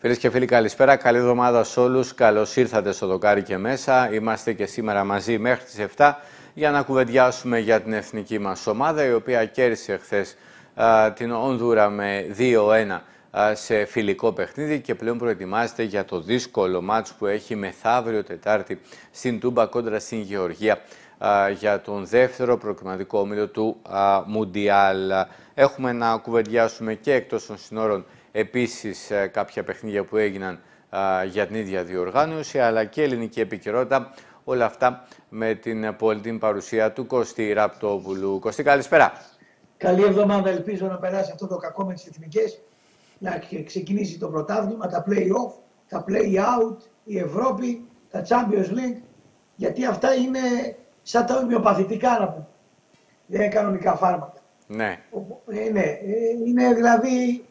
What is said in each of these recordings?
Φίλες και φίλοι, καλησπέρα. Καλή εβδομάδα σε όλους. Καλώς ήρθατε στο Δοκάρι και μέσα. Είμαστε και σήμερα μαζί μέχρι τις 7 για να κουβεντιάσουμε για την εθνική μας ομάδα, η οποία κέρδισε χθες την Ονδούρα με 2-1 σε φιλικό παιχνίδι και πλέον προετοιμάζεται για το δύσκολο μάτς που έχει μεθαύριο Τετάρτη στην Τούμπα κόντρα στην Γεωργία για τον δεύτερο προκριματικό όμιλο του Μουντιάλ. Έχουμε να κουβεντιάσουμε και εκτός των συνόρων επίσης κάποια παιχνίδια που έγιναν για την ίδια διοργάνωση, αλλά και ελληνική επικαιρότητα. Όλα αυτά με την πολιτική παρουσία του Κωστή Ραπτόπουλου. Κωστή, καλησπέρα. Καλή εβδομάδα. Ελπίζω να περάσει αυτό το κακό με τις εθνικές, να ξεκινήσει το πρωτάθλημα, τα play-off, τα play-out, η Ευρώπη, τα Champions League, γιατί αυτά είναι σαν τα ομοιοπαθητικά, να πούμε. Δεν είναι κανονικά φάρμακα. Ναι. Είναι δηλαδή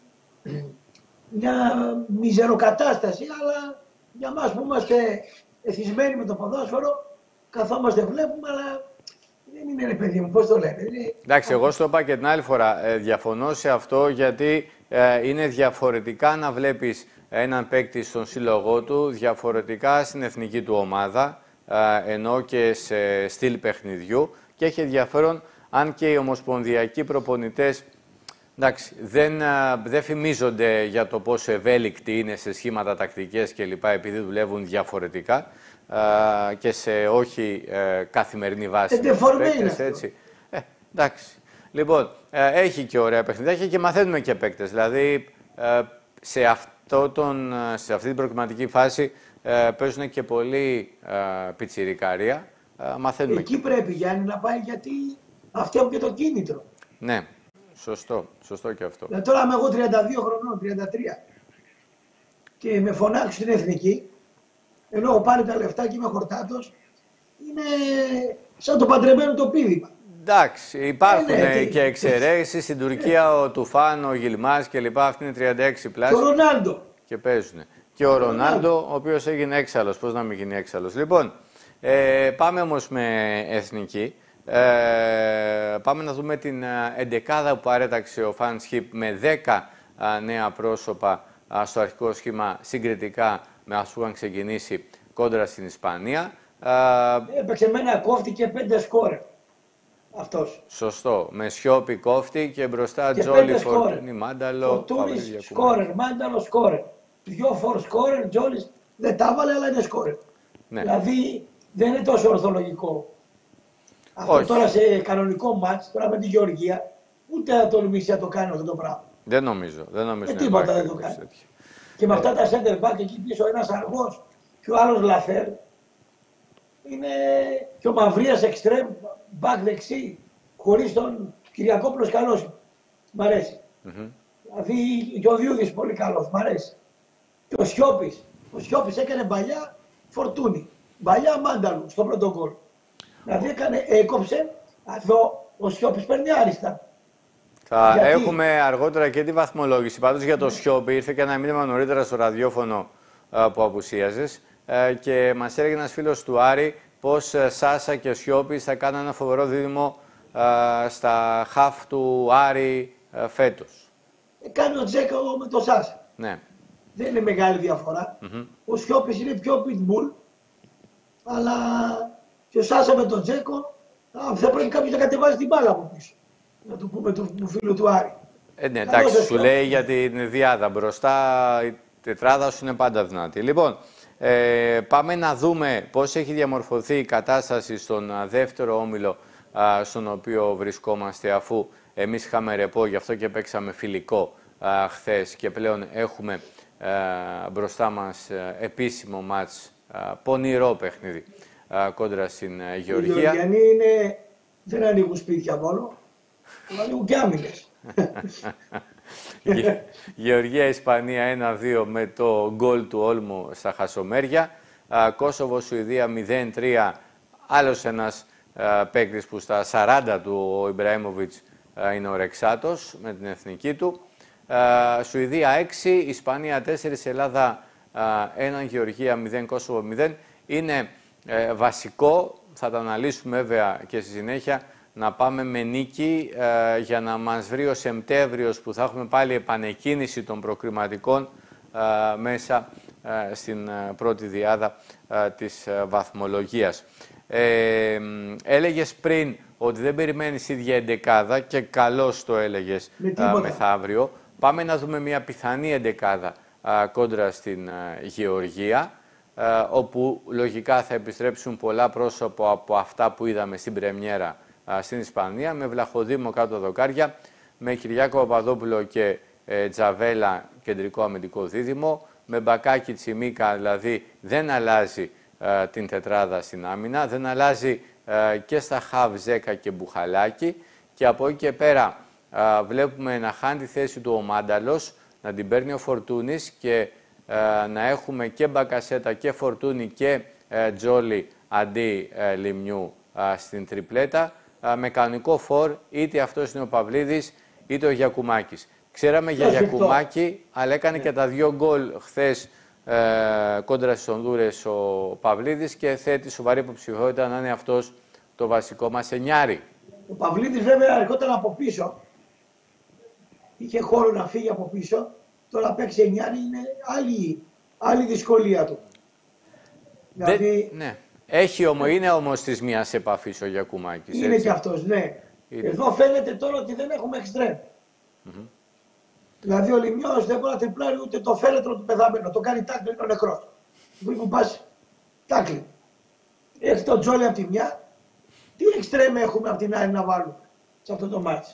μια μιζεροκατάσταση, αλλά για μας που είμαστε εθισμένοι με το ποδόσφαιρο, καθόμαστε, βλέπουμε, αλλά δεν είναι, ρε παιδί μου, πώς το λένε. Εντάξει, εγώ στο είπα και την άλλη φορά, διαφωνώ σε αυτό, γιατί είναι διαφορετικά να βλέπεις έναν παίκτη στον σύλλογό του, διαφορετικά στην εθνική του ομάδα, ενώ και σε στυλ παιχνιδιού, και έχει ενδιαφέρον αν και οι ομοσπονδιακοί προπονητές, εντάξει, δεν φημίζονται για το πόσο ευέλικτοι είναι σε σχήματα τακτικές κλπ. Επειδή δουλεύουν διαφορετικά και σε όχι καθημερινή βάση. Παίκτες, έτσι. Εντάξει. Λοιπόν, έχει και ωραία παιχνιδάκια και μαθαίνουμε και παίκτες. Δηλαδή, σε αυτή την προκριματική φάση παίζουν και πολύ πιτσιρικάρια. Μαθαίνουμε. Εκεί πρέπει, Γιάννη, να πάει, γιατί αυτοί έχουν και το κίνητρο. Ναι. Σωστό και αυτό. Τώρα είμαι εγώ 32 χρονών, 33. Και με φωνάξουν στην εθνική, ενώ έχω πάρει τα λεφτά και είμαι χορτάτος, είναι σαν το παντρεμένο το πίδημα. Εντάξει, υπάρχουν και εξαιρέσεις. Στην Τουρκία ο Τουφάν, ο Γιλμάς κλπ. Αυτή είναι 36 πλάσια. Ο Ρονάλντο. Και παίζουν. Και ο Ρονάλντο, ο οποίος έγινε έξαλλος. Πώς να μην γίνει έξαλλος. Λοιπόν, πάμε όμως με εθνική. Πάμε να δούμε την εντεκάδα που παρέταξε ο Φαν-Σχιπ με 10 νέα πρόσωπα στο αρχικό σχήμα, συγκριτικά με αυτούς που είχαν ξεκινήσει κόντρα στην Ισπανία. Έπαιξε με ένα κόφτη και 5 σκόρερ αυτός. Σωστό. Με Σιώπη κόφτη και μπροστά Τζόλι, Φορτούνι, Μάνταλο. Φορτούνις, σκόρερ, Μάνταλο, σκόρερ. 2 φορ σκόρερ, Τζόλις δεν τα έβαλε, αλλά είναι σκόρερ. Ναι. Δηλαδή δεν είναι τόσο ορθολογικό. Αυτό τώρα σε κανονικό μάτς, τώρα με τη Γεωργία, ούτε θα τολμήσει να το κάνει αυτό το πράγμα. Δεν νομίζω. Τίποτα δεν το κάνει. Και με αυτά τα center back εκεί πίσω, ένας αργός και ο άλλος Λαφέρ, είναι και ο Μαυρίας εξτρέμ, back δεξί, χωρίς τον Κυριακόπουλο καλός. Μ' αρέσει. Δηλαδή και ο Διούδης πολύ καλός, μ' αρέσει. Και ο Σιώπης. Ο Σιώπης έκανε παλιά Φορτούνι. Παλιά Μάνταλου στο πρώτο γκολ. Δηλαδή έκοψε, εδώ ο Σιώπης παίρνει άριστα. Θα έχουμε αργότερα και τη βαθμολόγηση. Πάντως για το Σιώπη ήρθε και ένα μήνυμα νωρίτερα στο ραδιόφωνο που απουσίαζες και μας έλεγε ένας φίλος του Άρη πως Σάσα και Σιώπης θα κάνουν ένα φοβερό δίδυμο στα χαφ του Άρη φέτος. Κάνει ο Τζέκο με το Σάσα. Ναι. Δεν είναι μεγάλη διαφορά. Ο Σιώπης είναι πιο pitbull, αλλά και ο Σάσα με τον Τζέκο θα πρέπει κάποιος να κατεβάζει την μπάλα από πίσω. Να του πούμε του φίλου του Άρη. Ναι, εντάξει, σου λέει για την διάδα. Μπροστά η τετράδα σου είναι πάντα δυνατή. Λοιπόν, πάμε να δούμε πώς έχει διαμορφωθεί η κατάσταση στον δεύτερο όμιλο στον οποίο βρισκόμαστε, αφού εμείς είχαμε ρεπό, γι' αυτό και παίξαμε φιλικό χθες και πλέον έχουμε μπροστά μας επίσημο μάτς, πονηρό παιχνίδι κόντρα στην Γεωργία. Οι Γεωργιανοί δεν ανοίγουν σπίτια μόνο, ανοίγουν και άμυνες. Γεωργία-Ισπανία 1-2 με το γκολ του Όλμου στα χασομέρια. Κόσοβο-Σουηδία 0-3. Άλλος ένας παίκτης που στα 40 του ο Ιμπραήμοβιτς είναι ο Ρεξάτος με την εθνική του. Σουηδία 6, Ισπανία 4, Ελλάδα 1, Γεωργία 0, Κόσοβο 0. Είναι βασικό, θα τα αναλύσουμε βέβαια και στη συνέχεια, να πάμε με νίκη για να μας βρει ο Σεπτέμβριος που θα έχουμε πάλι επανεκκίνηση των προκριματικών μέσα στην πρώτη διάδα της βαθμολογίας. Έλεγες πριν ότι δεν περιμένεις ίδια εντεκάδα και καλώς το έλεγες μεθαύριο. Πάμε να δούμε μια πιθανή εντεκάδα κόντρα στην Γεωργία, όπου λογικά θα επιστρέψουν πολλά πρόσωπα από αυτά που είδαμε στην πρεμιέρα στην Ισπανία, με Βλαχοδήμο κάτω δοκάρια, με Κυριάκο Παπαδόπουλο και Τζαβέλα κεντρικό αμυντικό δίδυμο, με Μπακάκι Τσιμίκα, δηλαδή δεν αλλάζει την τετράδα στην άμυνα, δεν αλλάζει και στα Χαβ, Ζέκα και Μπουχαλάκη, και από εκεί και πέρα βλέπουμε να χάνει τη θέση του ο Μάνταλος, να την παίρνει ο Φορτούνης και να έχουμε και Μπακασέτα και Φορτούνη και Τζόλι αντί Λιμνιού στην τριπλέτα, με κανονικό φορ, είτε αυτός είναι ο Παυλίδης είτε ο Γιακουμάκης. Ξέραμε για Γιακουμάκη, αλλά έκανε και τα 2 γκολ χθες κόντρα στις Ονδούρες ο Παυλίδης και θέτει σοβαρή υποψηφιότητα να είναι αυτός το βασικό μας εννιάρι. Ο Παυλίδης βέβαια ερχόταν από πίσω, είχε χώρο να φύγει από πίσω, τώρα παίξει εννιάρι, είναι άλλη δυσκολία του. Δηλαδή... Ναι. Είναι όμως της μίας επαφής ο Γιακουμάκης. Είναι έτσι. Και αυτός, ναι. Είναι. Εδώ φαίνεται τώρα ότι δεν έχουμε εξτρέμ. Δηλαδή ο Λιμιός δεν μπορεί να τριπλάρει ούτε το φέλετρο του πεθαμένου. Το κάνει τάκλι, είναι ο νεκρός. Που πας τάκλι. Έχει το Τζόλι από τη μια. Τι εξτρέμ έχουμε από την άλλη να βάλουμε σε αυτό το μάτι.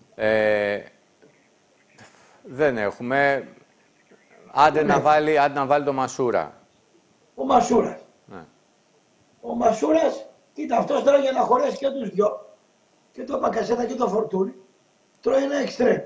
Δεν έχουμε. Άντε να βάλει το Μασούρα. Ο Μασούρας. Ναι. Ο Μασούρας, κοίτα, αυτός τώρα για να χωρέσει και τους δυο, και το Μπακασέτα και το Φορτούνι, τρώει ένα εξτρέμ.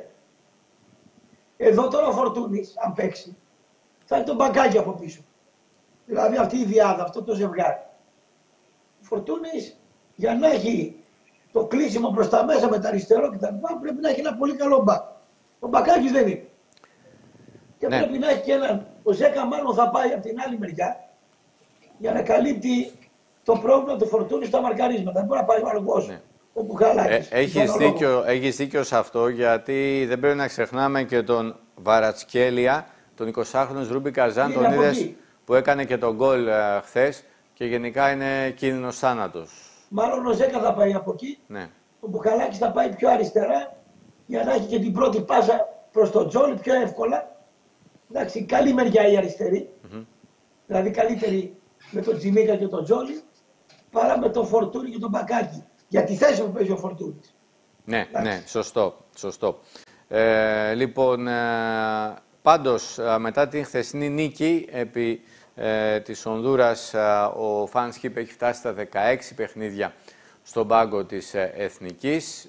Εδώ τώρα ο Φορτούνης, αν παίξει, θα έχει τον Μπακάκι από πίσω. Δηλαδή αυτή η διάδα, αυτό το ζευγάρι. Ο Φορτούνης, για να έχει το κλείσιμο προς τα μέσα με τα αριστερό κτλ., πρέπει να έχει ένα πολύ καλό μπακ. Ο Μπακάκης δεν είναι. Και ναι, πρέπει να έχει και έναν. Ο Ζέκα μάλλον θα πάει από την άλλη μεριά για να καλύπτει το πρόβλημα του Φορτούνη στα μαρκαρίσματα. Δεν μπορεί να πάει ο αργός. Ναι. Ο Μπουχαλάκης. Έχεις δίκιο σε αυτό, γιατί δεν πρέπει να ξεχνάμε και τον Βαρατσκέλια, τον 20χρονο Ρούμπι Καζάν, τον είδες που έκανε και τον γκολ χθες και γενικά είναι κίνδυνος θάνατος. Μάλλον ο Ζέκα θα πάει από εκεί. Ναι. Ο Μπουχαλάκης θα πάει πιο αριστερά για να έχει και την πρώτη πάσα προς τον Τζόλι πιο εύκολα. Εντάξει, καλή μεριά η αριστερή. Δηλαδή καλύτερη με τον Τζιμίκα και τον Τζόλι παρά με τον Φορτούνι και τον Μπακάκι. Για τη θέση που παίζει ο Φορτούνης. Ναι, ναι, σωστό. Λοιπόν, πάντως μετά την χθεσινή νίκη επί της Ονδούρας, ο Φανσκίπ έχει φτάσει στα 16 παιχνίδια στον πάγκο της Εθνικής.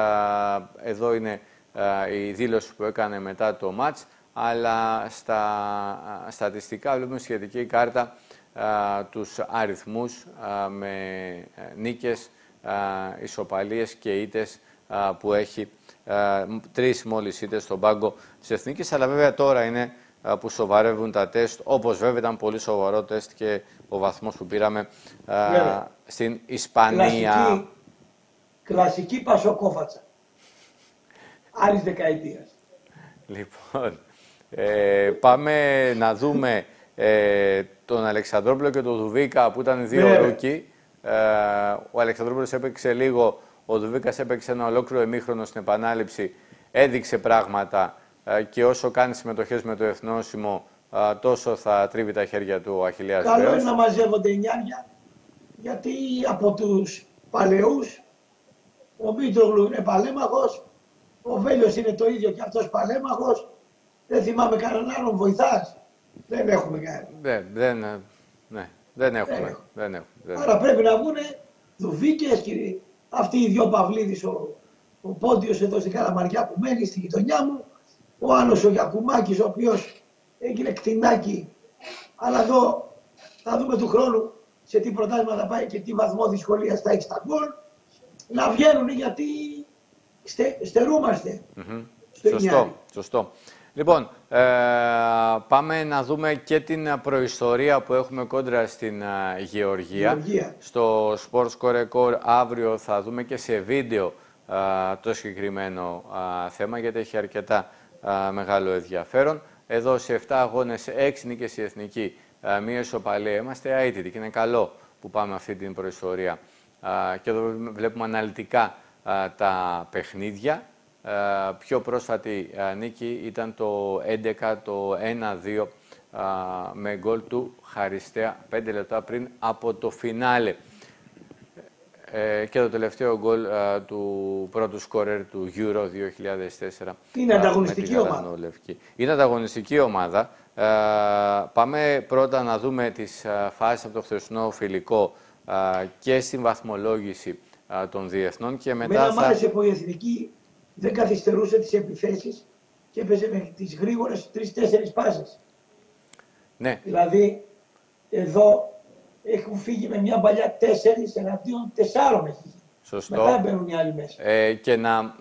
Εδώ είναι η δήλωση που έκανε μετά το μάτς, αλλά στα στατιστικά βλέπουμε σχετική κάρτα τους αριθμούς με νίκες, ισοπαλίες και ήττες που έχει, 3 μόλις ήττες στον πάγκο της Εθνικής, αλλά βέβαια τώρα είναι που σοβαρεύουν τα τεστ, όπως βέβαια ήταν πολύ σοβαρό τεστ και ο βαθμός που πήραμε στην Ισπανία. Κλασική πασοκόφατσα. Άλλης δεκαετίας. Λοιπόν, πάμε να δούμε τον Αλεξανδρόπουλο και τον Δουβίκα που ήταν 2 ρούκι. Ο Αλεξανδρόπουλος έπαιξε λίγο, ο Δουβίκας έπαιξε ένα ολόκληρο ημίχρονο στην επανάληψη, έδειξε πράγματα και όσο κάνει συμμετοχές με το εθνόσημο, τόσο θα τρίβει τα χέρια του ο Αχιλλέας Βέος. Καλό είναι να μαζεύονται νιάρια, γιατί από τους παλαιούς ο Μήτρογλου είναι παλέμαχος, ο Βέλιος είναι το ίδιο και αυτός παλέμαχος, δεν θυμάμαι κανέναν άλλον βοηθάς. Δεν έχουμε κανένα. Δεν έχουμε. Άρα πρέπει να βγουν Δουβίκες, αυτοί οι 2 Παυλίδης, ο Πόντιος εδώ στην Καλαμαριά που μένει στη γειτονιά μου, ο άλλος ο Γιακουμάκης, ο οποίος έγινε κτηνάκι, αλλά εδώ θα δούμε του χρόνου σε τι προτάσματα πάει και τι βαθμό δυσκολίας θα έχει στα γκολ, να βγαίνουν γιατί στερούμαστε. Σωστό. Λοιπόν, πάμε να δούμε και την προϊστορία που έχουμε κόντρα στην Γεωργία. Στο Sportscore Record αύριο θα δούμε και σε βίντεο το συγκεκριμένο θέμα, γιατί έχει αρκετά μεγάλο ενδιαφέρον. Εδώ σε 7 αγώνες, 6 νίκες η Εθνική, μία ισοπαλία. Είμαστε αίτητοι και είναι καλό που πάμε αυτή την προϊστορία. Και εδώ βλέπουμε αναλυτικά τα παιχνίδια. Πιο πρόσφατη νίκη ήταν το 11, το 1-2 με γκολ του Χαριστέα 5 λεπτά πριν από το φινάλε. Και το τελευταίο γκολ του πρώτου σκόρερ του Euro 2004. Είναι ανταγωνιστική ομάδα. Είναι ανταγωνιστική ομάδα. Πάμε πρώτα να δούμε τις φάσεις από το χθεσινό φιλικό και στην βαθμολόγηση των διεθνών και μετά Μένα μ' άρεσε που η Εθνική δεν καθυστερούσε τις επιθέσεις και έπαιζε με τις γρήγορες 3-4 πάσες. Ναι. Δηλαδή, εδώ έχουν φύγει με μια παλιά 4 εναντίον 4 έχει. Σωστό. Μετά μπαίνουν οι άλλοι μέσα. Και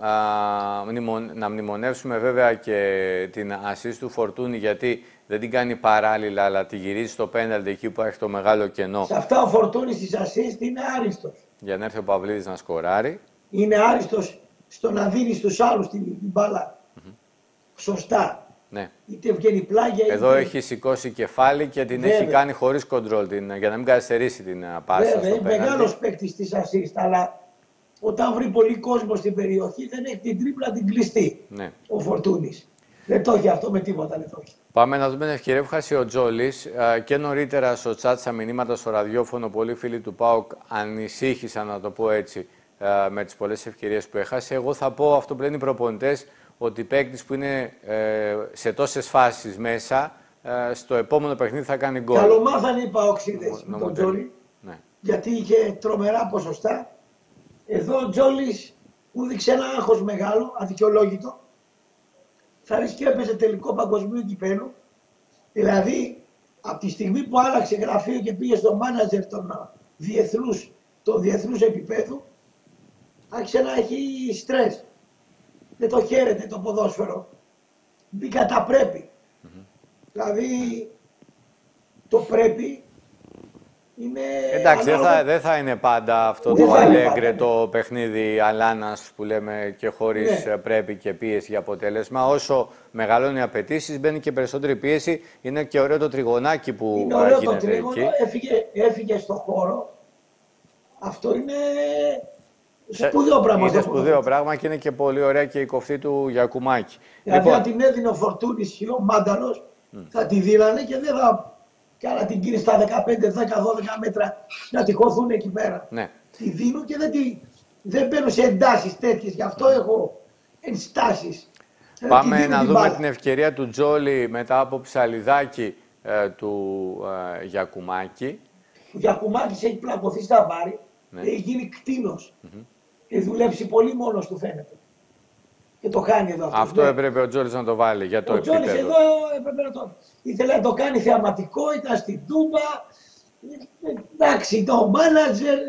να μνημονεύσουμε βέβαια και την assist του Φορτούνη, γιατί δεν την κάνει παράλληλα, αλλά τη γυρίζει στο πέναλτι εκεί που έχει το μεγάλο κενό. Σε αυτά ο Φορτούνης στις assist είναι άριστος. Για να έρθει ο Παυλίδης να σκοράρει. Είναι άριστος στο να δίνει στους άλλους την μπάλα. Σωστά. Ναι. Είτε βγαίνει πλάγια. Εδώ έχει σηκώσει κεφάλι και την έχει κάνει χωρίς κοντρόλ, για να μην καθυστερήσει την πάσα. Βέβαια, είναι μεγάλος παίκτης της assist, αλλά όταν βρει πολύ κόσμο στην περιοχή δεν έχει την τρίπλα την κλειστή. Ναι. Ο Φορτούνης. Δεν το έχει αυτό με τίποτα. Δεν το έχει. Πάμε να δούμε την ευκαιρία που χάσει ο Τζόλης και νωρίτερα στο chat, στα μηνύματα στο ραδιόφωνο. Πολλοί φίλοι του ΠΑΟΚ ανησύχησαν, να το πω έτσι, με τις πολλές ευκαιρίες που έχασε. Εγώ θα πω αυτό που λένε οι προπονητές, ότι παίκτης που είναι σε τόσες φάσεις μέσα, στο επόμενο παιχνίδι θα κάνει γκολ. Καλομάθανε οι ΠΑΟΚσίδες με τον Τζόλι, ναι. γιατί είχε τρομερά ποσοστά. Εδώ ο Τζόλης μου δείξε ένα άγχος μεγάλο, αδικαιολόγητο. Θα ρίσκει έπαιζε τελικό παγκοσμίου κυπέλου. Δηλαδή, από τη στιγμή που άλλαξε γραφείο και πήγε στο μάνατζερ των διεθνούς επίπεδου, άρχισε να έχει στρες. Δεν το χαίρεται το ποδόσφαιρο. Μπήκα τα πρέπει. Δηλαδή, το πρέπει είναι... Εντάξει, δεν θα είναι πάντα αυτό το αλέγκρε το παιχνίδι αλάνας που λέμε και χωρίς πρέπει και πίεση για αποτέλεσμα. Όσο μεγαλώνει οι απαιτήσεις, μπαίνει και περισσότερη πίεση. Είναι και ωραίο το τριγωνάκι που είναι ωραίο γίνεται το τρίγωνο, εκεί. Έφυγε στο χώρο. Αυτό είναι σπουδαίο πράγμα. Είναι σπουδαίο πράγμα και είναι και πολύ ωραία και η κοφτή του Γιακουμάκη. Δηλαδή, αν την έδινε ο Φορτούνης ή ο Μάνταλος, θα τη δίνανε και δεν θα κάνα την κύριε στα 15, 10, 12 μέτρα να τη χωθούν εκεί πέρα. Ναι. Τη δίνουν και δεν μπαίνουν σε εντάσεις τέτοιες. Γι' αυτό έχω ενστάσεις. Πάμε να δούμε την ευκαιρία του Τζόλι μετά από ψαλιδάκι του Γιακουμάκη. Ο Γιακουμάκης έχει πλακωθεί στα βάρη, έχει γίνει κτήνος. Έχει δουλέψει πολύ μόνος του φαίνεται. Και το κάνει εδώ αυτό. Αυτό έπρεπε ο Τζόλις να το βάλει για το επίπεδο. Ο Τζόλις εδώ έπρεπε να το... Ήθελε να το κάνει θεαματικό, ήταν στην Τούμπα. Εντάξει, το μάνατζερ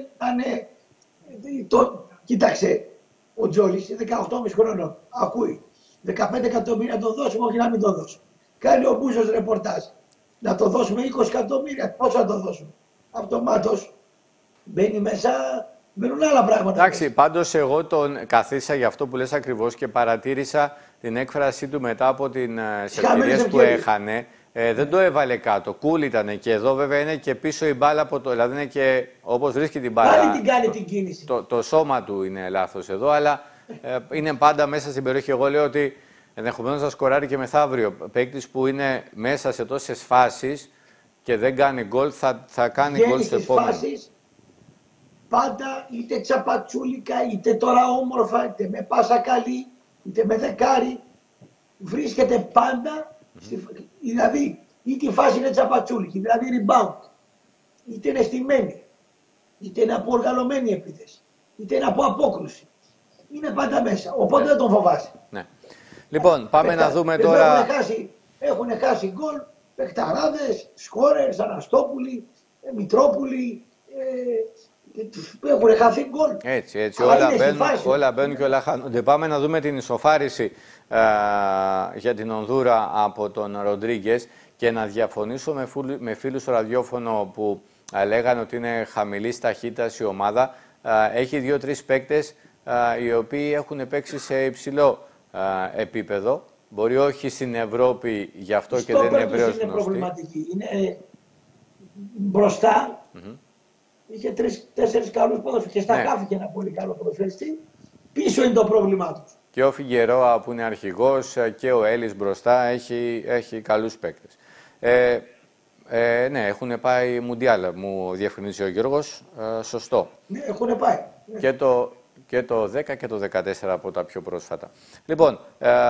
ήταν... Κοίταξε, ο Τζόλις είναι 18,5 χρονών. Ακούει. 15 εκατομμύρια να το δώσουμε, όχι να μην το δώσουμε. Κάνει ο Μπούσος ρεπορτάζ. Να το δώσουμε 20 εκατομμύρια. Πώς θα το δώσουμε. Αυτομάτως μπαίνει μέσα... Μπαίνουν άλλα πράγματα. Εντάξει, πάντως εγώ τον καθίσα για αυτό που λες ακριβώς και παρατήρησα την έκφρασή του μετά από τις ευκαιρίες που έχανε. Δεν το έβαλε κάτω. Κούλ ήταν και εδώ βέβαια είναι και πίσω η μπάλα από το... Δηλαδή είναι και όπως βρίσκει την μπάλα. Πάλι την κάνει την κίνηση. Το σώμα του είναι λάθος εδώ, αλλά είναι πάντα μέσα στην περιοχή. Εγώ λέω ότι ενδεχομένως θα σκοράρει και μεθαύριο. Παίκτης που είναι μέσα σε τόσες φάσεις και δεν κάνει γκολ, θα κάνει γκολ στο επόμενο. Πάντα είτε τσαπατσούλικα, είτε τώρα όμορφα, είτε με πάσα καλή, είτε με δεκάρι, βρίσκεται πάντα, δηλαδή είτε η φάση είναι τσαπατσούλικη, δηλαδή rebound, είτε είναι στημένη, είτε είναι από οργανωμένη επίθεση, είτε είναι από απόκρουση. Είναι πάντα μέσα, οπότε δεν τον φοβάσαι. Ναι. Λοιπόν, πάμε να δούμε τώρα... Έχουν χάσει γκολ, παιχταράδες, σκόρερς, Αναστόπουλοι, Μητρόπουλοι, έχουν χαθεί γκολ. Έτσι. Όλα μπαίνουν και όλα χάνονται. Πάμε να δούμε την ισοφάριση για την Ονδούρα από τον Ροντρίγκες και να διαφωνήσω με φίλους στο ραδιόφωνο που λέγανε ότι είναι χαμηλής ταχύτητας η ομάδα. Έχει 2-3 παίκτες οι οποίοι έχουν παίξει σε υψηλό επίπεδο Μπορεί όχι στην Ευρώπη, γι' αυτό και Στο δεν είναι Πέρτος ευρέως είναι γνωστή. προβληματική. Είναι μπροστά. Είχε 3-4 καλούς ποδοσφαιριστές και στα Ναι. κάφη και ένα πολύ καλό ποδοσφαιριστή. Πίσω είναι το πρόβλημά τους. Και ο Φιγκερόα που είναι αρχηγός και ο Έλλης μπροστά έχει καλούς παίκτες. Ναι, έχουν πάει Μουντιάλ, μου διευκρινίζει ο Γιώργος. Σωστό. Ναι, έχουν πάει. Ναι. Και το 10 και το 14 από τα πιο πρόσφατα. Λοιπόν,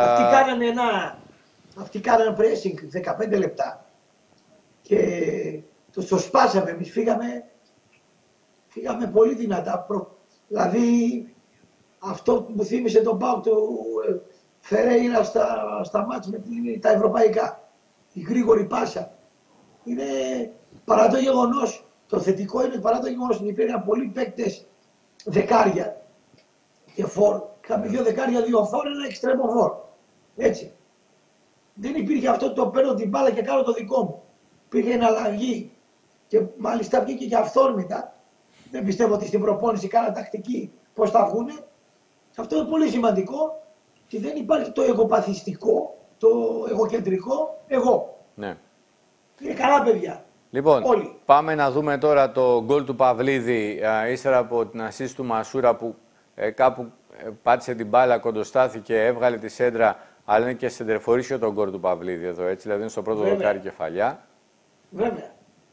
Αυτοί κάνανε pressing 15 λεπτά και το σπάσαμε. Εμείς φύγαμε πολύ δυνατά. Δηλαδή αυτό που μου θύμισε τον ΠΑΟΚ του Φερέιρα στα μάτς με τα ευρωπαϊκά. Η γρήγορη πάσα. Είναι παρά το γεγονός, το θετικό είναι παρά το γεγονός ότι υπήρχαν πολλοί παίκτες δεκάρια και φόρ. Είχαμε 2 δεκάρια, 2 φόρ, ένα εξτρέμο φόρ. Έτσι. Δεν υπήρχε αυτό το παίρνω την μπάλα και κάνω το δικό μου. Υπήρχε εναλλαγή και μάλιστα βγήκε και αυθόρμητα. Δεν πιστεύω ότι στην προπόνηση κάνα τακτική πώς θα βγούνε. Αυτό είναι πολύ σημαντικό και δεν υπάρχει το εγωπαθιστικό, το εγωκεντρικό εγώ. Ναι. Είναι καλά παιδιά. Λοιπόν, όλοι. Πάμε να δούμε τώρα το γκολ του Παυλίδη ύστερα από την ασίστ του Μασούρα που κάπου πάτησε την μπάλα, κοντοστάθηκε, έβγαλε τη σέντρα, αλλά είναι και σεντερφορίσιο τον γκολ του Παυλίδη εδώ, έτσι, δηλαδή είναι στο πρώτο δοκάρι κεφαλιά. Βέβαια.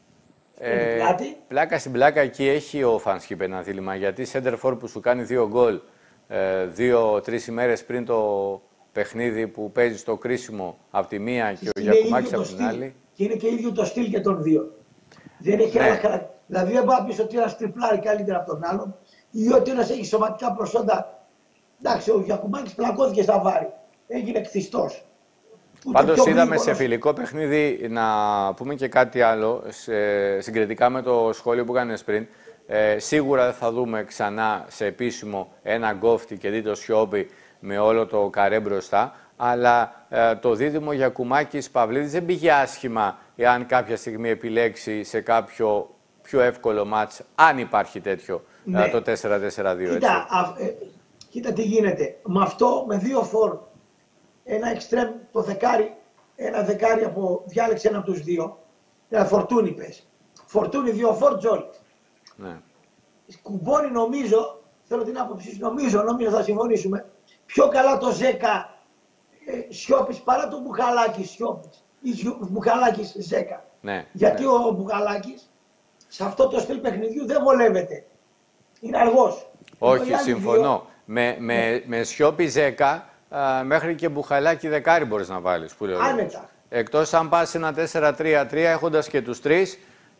Πλάκα στην πλάκα εκεί έχει ο Φανσκίπ ένα δίλημμα, γιατί σέντερφορ που σου κάνει 2 γκολ 2-3 ημέρες πριν το παιχνίδι που παίζει στο κρίσιμο από τη μία και ο Γιακουμάκης από την άλλη. Και είναι και ίδιο το στυλ και των δύο. Δεν έχει άλλα χαρακτηριστικά. Δηλαδή δεν πάει να πεις ότι ένας τριπλάρει καλύτερα από τον άλλον ή ότι ένας έχει σωματικά προσόντα. Εντάξει, ο Γιακουμάκης πλακώθηκε στα βάρη. Έγινε κτιστός. Πάντως είδαμε σε φιλικό παιχνίδι, να πούμε και κάτι άλλο, συγκριτικά με το σχόλιο που κάνεις πριν. Σίγουρα δεν θα δούμε ξανά σε επίσημο ένα γκόφτι και δει το Σιώπη με όλο το καρέ μπροστά. Αλλά το δίδυμο Γιακουμάκης-Παυλίδης δεν πήγε άσχημα εάν κάποια στιγμή επιλέξει σε κάποιο πιο εύκολο μάτς, αν υπάρχει τέτοιο, ναι. Το 4-4-2. Κοίτα τι γίνεται. Με αυτό, με 2 φόρ, ένα εξτρέμ, το δεκάρι, ένα δεκάρι από διάλεξε ένα από τους δύο. Ένα Φορτούνι πες. Φορτούνι 2 φόρ, Τζόλι. Ναι. Κουμπώνει νομίζω, θέλω την άποψη σου, νομίζω θα συμφωνήσουμε, πιο καλά το Ζέκα Σιώπης παρά το Μπουχαλάκης Σιώπης ή Μπουχαλάκης Ζέκα. Ναι, γιατί ναι. ο Μπουχαλάκης σε αυτό το στυλ παιχνιδιού δεν βολεύεται. Είναι αργός. Όχι, συμφωνώ. Με Σιώπη Ζέκα μέχρι και Μπουχαλάκη δεκάρι μπορείς να βάλεις. Που λέω. Άνετα. Εκτός αν πας ένα 4-3-3 έχοντας και τους τρεις,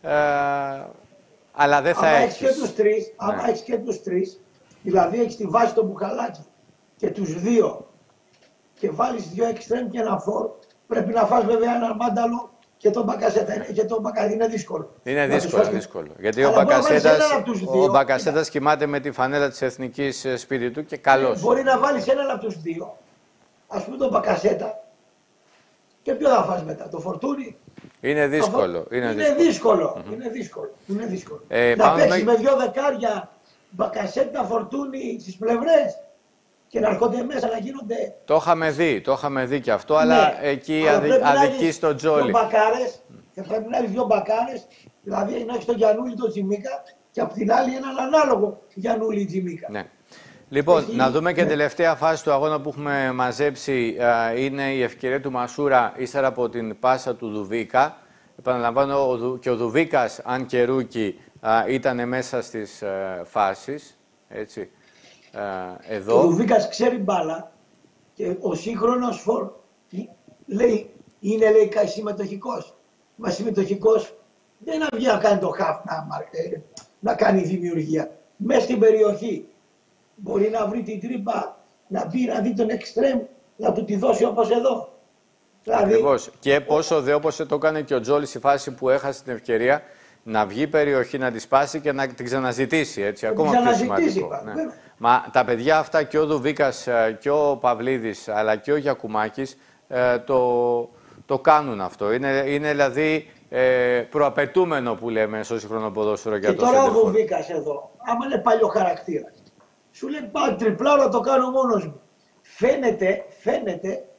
αλλά δεν θα έχεις. Άμα έχεις και τους τρεις, δηλαδή έχεις τη βάση τον Μπουχαλάκη και τους δύο και βάλεις 2 εξτρέμ και ένα φόρ, πρέπει να φας βέβαια ένα μάνταλο και τον Μπακασέτα. Και τον Μπακασέτα είναι δύσκολο. Είναι δύσκολο. Γιατί ο Μπακασέτας κοιμάται με τη φανέλα της Εθνικής σπίτι του και καλός. Μπορεί να βάλεις έναν από τους δύο, ας πούμε τον Μπακασέτα, και ποιο θα φας μετά, το Φορτούνι. Είναι δύσκολο. Είναι δύσκολο. Να παίξεις με 2 δεκάρια Μπακασέτα, Φορτούνι στις πλευρές και να έρχονται μέσα να γίνονται. Το είχαμε δει και αυτό, αλλά εκεί αδικεί στο Τζόλι. Και πρέπει να έχεις 2 μπακάρες, δηλαδή να έχεις τον Γιαννούλη, τον Τζιμίκα και απ' την άλλη έναν ανάλογο Γιαννούλη Τζιμίκα. Ναι. Λοιπόν, να δούμε και την τελευταία φάση του αγώνα που έχουμε μαζέψει. Είναι η ευκαιρία του Μασούρα ύστερα από την πάσα του Δουβίκα. Επαναλαμβάνω, και ο Δουβίκας, αν και ρούκι, ήταν μέσα στις φάσεις. Έτσι. Εδώ. Ο Δουβίκας ξέρει μπάλα και ο σύγχρονος φορ λέει, είναι συμμετοχικός. Μα συμμετοχικός δεν να βγει να κάνει το χαφ, να κάνει δημιουργία. Μέσα στην περιοχή μπορεί να βρει την τρύπα, να μπει να δει τον εξτρέμ, να του τη δώσει όπως εδώ. Ακριβώς. Και πόσο δε όπως το έκανε και ο Τζόλης στη φάση που έχασε την ευκαιρία να βγει περιοχή, να τη σπάσει και να την ξαναζητήσει. Έτσι, ακόμα πιο σημαντικό. Ναι. Μα τα παιδιά αυτά και ο Δουβίκας και ο Παυλίδης αλλά και ο Γιακουμάκης το κάνουν αυτό. Είναι δηλαδή προαπαιτούμενο που λέμε στο σύγχρονο ποδόσφαιρο για το σέντερφορ. Και τώρα ο Δουβίκας εδώ, άμα είναι παλιό χαρακτήρα, σου λέει πάω τριπλάρα το κάνω μόνος μου. Φαίνεται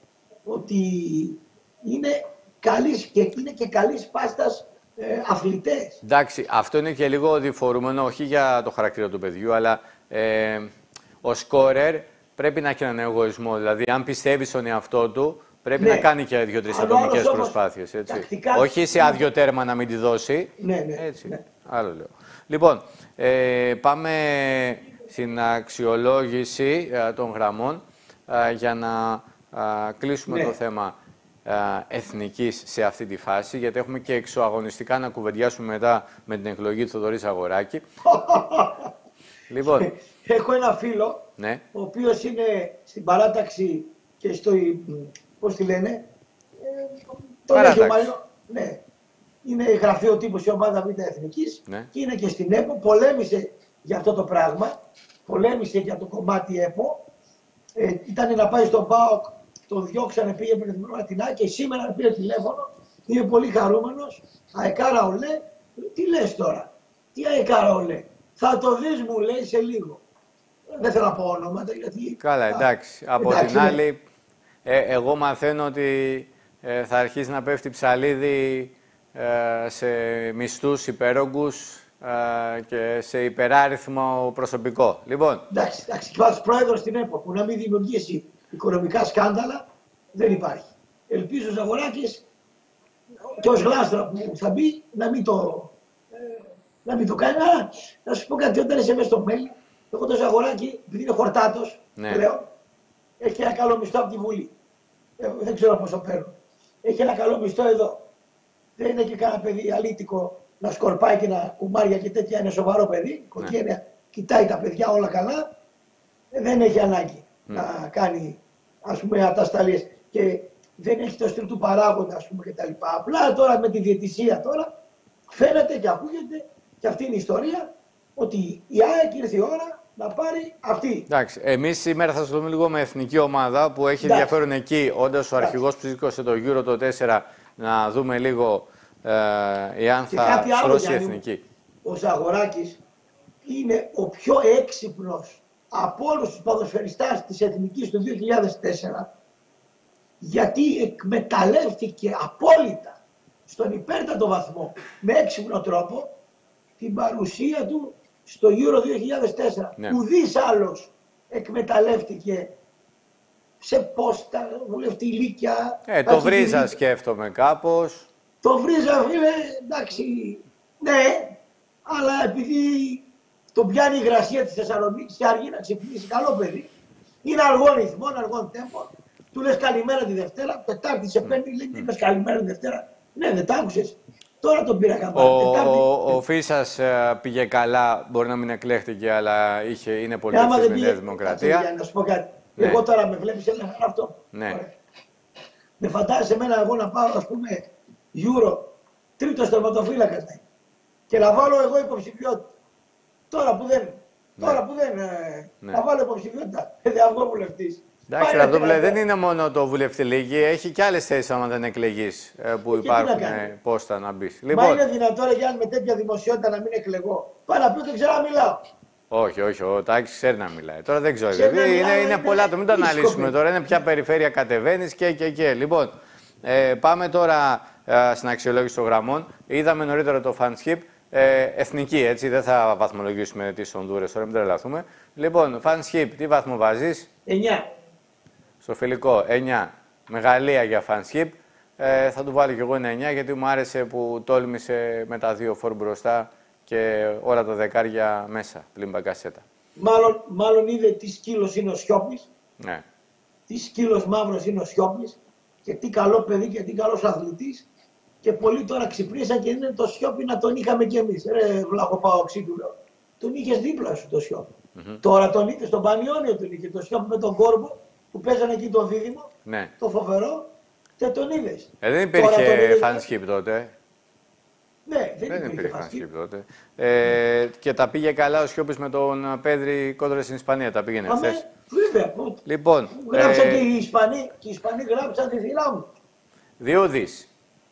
ότι είναι και καλής πάστας αθλητές. Εντάξει, αυτό είναι και λίγο διφορούμενο, όχι για το χαρακτήρα του παιδιού, αλλά ο σκόρερ πρέπει να έχει έναν εγωισμό. Δηλαδή, αν πιστεύει στον εαυτό του, πρέπει να κάνει και 2-3 ατομικές προσπάθειες. Όχι σε άδειο τέρμα να μην τη δώσει. Ναι. Άλλο λέω. Λοιπόν, πάμε στην αξιολόγηση των γραμμών για να κλείσουμε το θέμα εθνικής σε αυτή τη φάση, γιατί έχουμε και εξωαγωνιστικά να κουβεντιάσουμε μετά με την εκλογή του Θοδωρή Ζαγοράκη. Λοιπόν, έχω ένα φίλο, ο οποίος είναι στην παράταξη και στο, πώς τη λένε, τον έχει ο Μαλλιό, είναι γραφείο τύπου η ομάδα Β' Εθνικής και είναι και στην ΕΠΟ, πολέμησε για αυτό το πράγμα, πολέμησε για το κομμάτι ΕΠΟ, ήταν να πάει στον ΠΑΟΚ, τον διώξανε, πήγε με την Ματινά και σήμερα πήρε τηλέφωνο, είναι πολύ χαρούμενος, αεκάρα ολέ, τι λες τώρα, τι αεκάρα ολέ, θα το δεις μου λέει σε λίγο. Δεν θέλω να πω ονόματα γιατί... Καλά, εντάξει. Από την άλλη, εγώ μαθαίνω ότι θα αρχίσει να πέφτει ψαλίδι σε μισθούς υπέρογκους και σε υπεράριθμο προσωπικό. Λοιπόν. Εντάξει, και βάζεις πρόεδρος στην ΕΠΟ που να μην δημιουργήσει οικονομικά σκάνδαλα, δεν υπάρχει. Ελπίζω ο Ζαγοράκης και ως γλάστρα που θα μπει να μην το κάνει. Να σου πω κάτι, όταν είσαι μέσα στο μέλι, εγώ το Ζαγοράκη, επειδή είναι χορτάτος πλέον, έχει ένα καλό μισθό από τη Βουλή. Δεν ξέρω πόσο παίρνω. Έχει ένα καλό μισθό εδώ. Δεν είναι και κανένα παιδί αλήτικο να σκορπάει και να κουμάρια και τέτοια. Είναι σοβαρό παιδί. Η οικογένεια κοιτάει τα παιδιά όλα καλά. Δεν έχει ανάγκη να κάνει, ας πούμε, ατασταλίες. Και δεν έχει το στυλ του παράγοντα, ας πούμε, κτλ. Απλά τώρα με τη διαιτησία τώρα φαίνεται και ακούγεται, και αυτή είναι η ιστορία, ότι η ΑΕΚ ήρθε η ώρα να πάρει αυτή. Εντάξει, εμείς σήμερα θα ασχοληθούμε λίγο με εθνική ομάδα που έχει ενδιαφέρον εκεί, όντας ο αρχηγός που σήκωσε το Euro το 4, να δούμε λίγο εάν θα στρώσει η εθνική. Ο Ζαγοράκης είναι ο πιο έξυπνος από όλους τους ποδοσφαιριστάς της εθνικής του 2004, γιατί εκμεταλλεύτηκε απόλυτα στον υπέρτατο βαθμό, με έξυπνο τρόπο, την παρουσία του στο Euro 2004. Ουδής άλλος εκμεταλλεύτηκε σε πόστα, βουλευτηλίκια. Το Βρίζα σκέφτομαι κάπως. Το Βρίζα, φίλε, εντάξει, ναι, αλλά επειδή τον πιάνει η υγρασία της Θεσσαλονίκης και αργεί να ξυπνήσει, καλό παιδί, είναι αργό ρυθμό, αργό τέμπο, του λες καλημέρα τη Δευτέρα, Τετάρτη σε παίρνει, λέει τι είπες καλημέρα τη Δευτέρα. Ναι, δεν τ' άκουσες. Τώρα τον πήρα καμπάνα. Ο Φίσας πήγε καλά, μπορεί να μην εκλέχτηκε, αλλά είναι πολύ ευθύς με τη Νέα Δημοκρατία. Να σου πω κάτι. Εγώ τώρα με βλέπεις ένα αυτό. Με φαντάζεσαι εμένα εγώ να πάω, ας πούμε, Euro, τρίτος τερματοφύλακας, και να βάλω εγώ υποψηφιότητα. Τώρα που δεν, να βάλω υποψηφιότητα. Δεν βγω βουλευτής. Εντάξει, δεν είναι μόνο το βουλευτηλίκι, έχει και άλλες θέσεις άμα δεν εκλεγείς που υπάρχουν πόστα να μπεις. Μα είναι δυνατόν για με τέτοια δημοσιότητα να μην εκλεγώ. Πάει να πει ότι ξέρω να μιλάω. Όχι, ο Τάκης ξέρει να μιλάει. Τώρα δεν ξέρω. Είναι πολλά, μην το αναλύσουμε τώρα. Είναι ποια περιφέρεια κατεβαίνεις και. Λοιπόν, πάμε τώρα στην αξιολόγηση των γραμμών. Είδαμε νωρίτερα το fanship. Εθνική, έτσι, δεν θα βαθμολογήσουμε τις Ονδούρες τώρα, μην τρελαθούμε. Λοιπόν, fanship, τι βαθμό βάζεις? 9. Στο φιλικό, 9. Μεγαλεία για fanship. Θα του βάλω κι εγώ ένα 9, γιατί μου άρεσε που τόλμησε με τα 2 φορ μπροστά και όλα τα δεκάρια μέσα, πλην Μπακασέτα. Μάλλον είδε τι σκύλος είναι ο Σιώπης. Ναι. Τι σκύλος μαύρος είναι ο Σιώπης και τι καλό παιδί και τι καλός αθλητής. Και πολλοί τώρα ξυπνήσαν και είναι το Σιώπη να τον είχαμε κι εμείς. Ρε βλαχοπαοξί του λέω. Τον είχες δίπλα σου το Σιώπη. Τώρα τον είχε στον Πανιόνιο, τον είχε το Σιώπη με τον Κόρμπο που παίζανε εκεί το δίδυμο. Ναι. Το φοβερό. Και τον είδες. Δεν υπήρχε fanship τότε. Ναι, δεν υπήρχε fanship τότε. Και τα πήγε καλά ο Σιώπης με τον Πέδρη κόντρα στην Ισπανία. Τα πήγαινε χθες. Βέβαια. Λοιπόν, γράψαν και οι Ισπανοί γράψαν τη θηλά μου. 2 δις.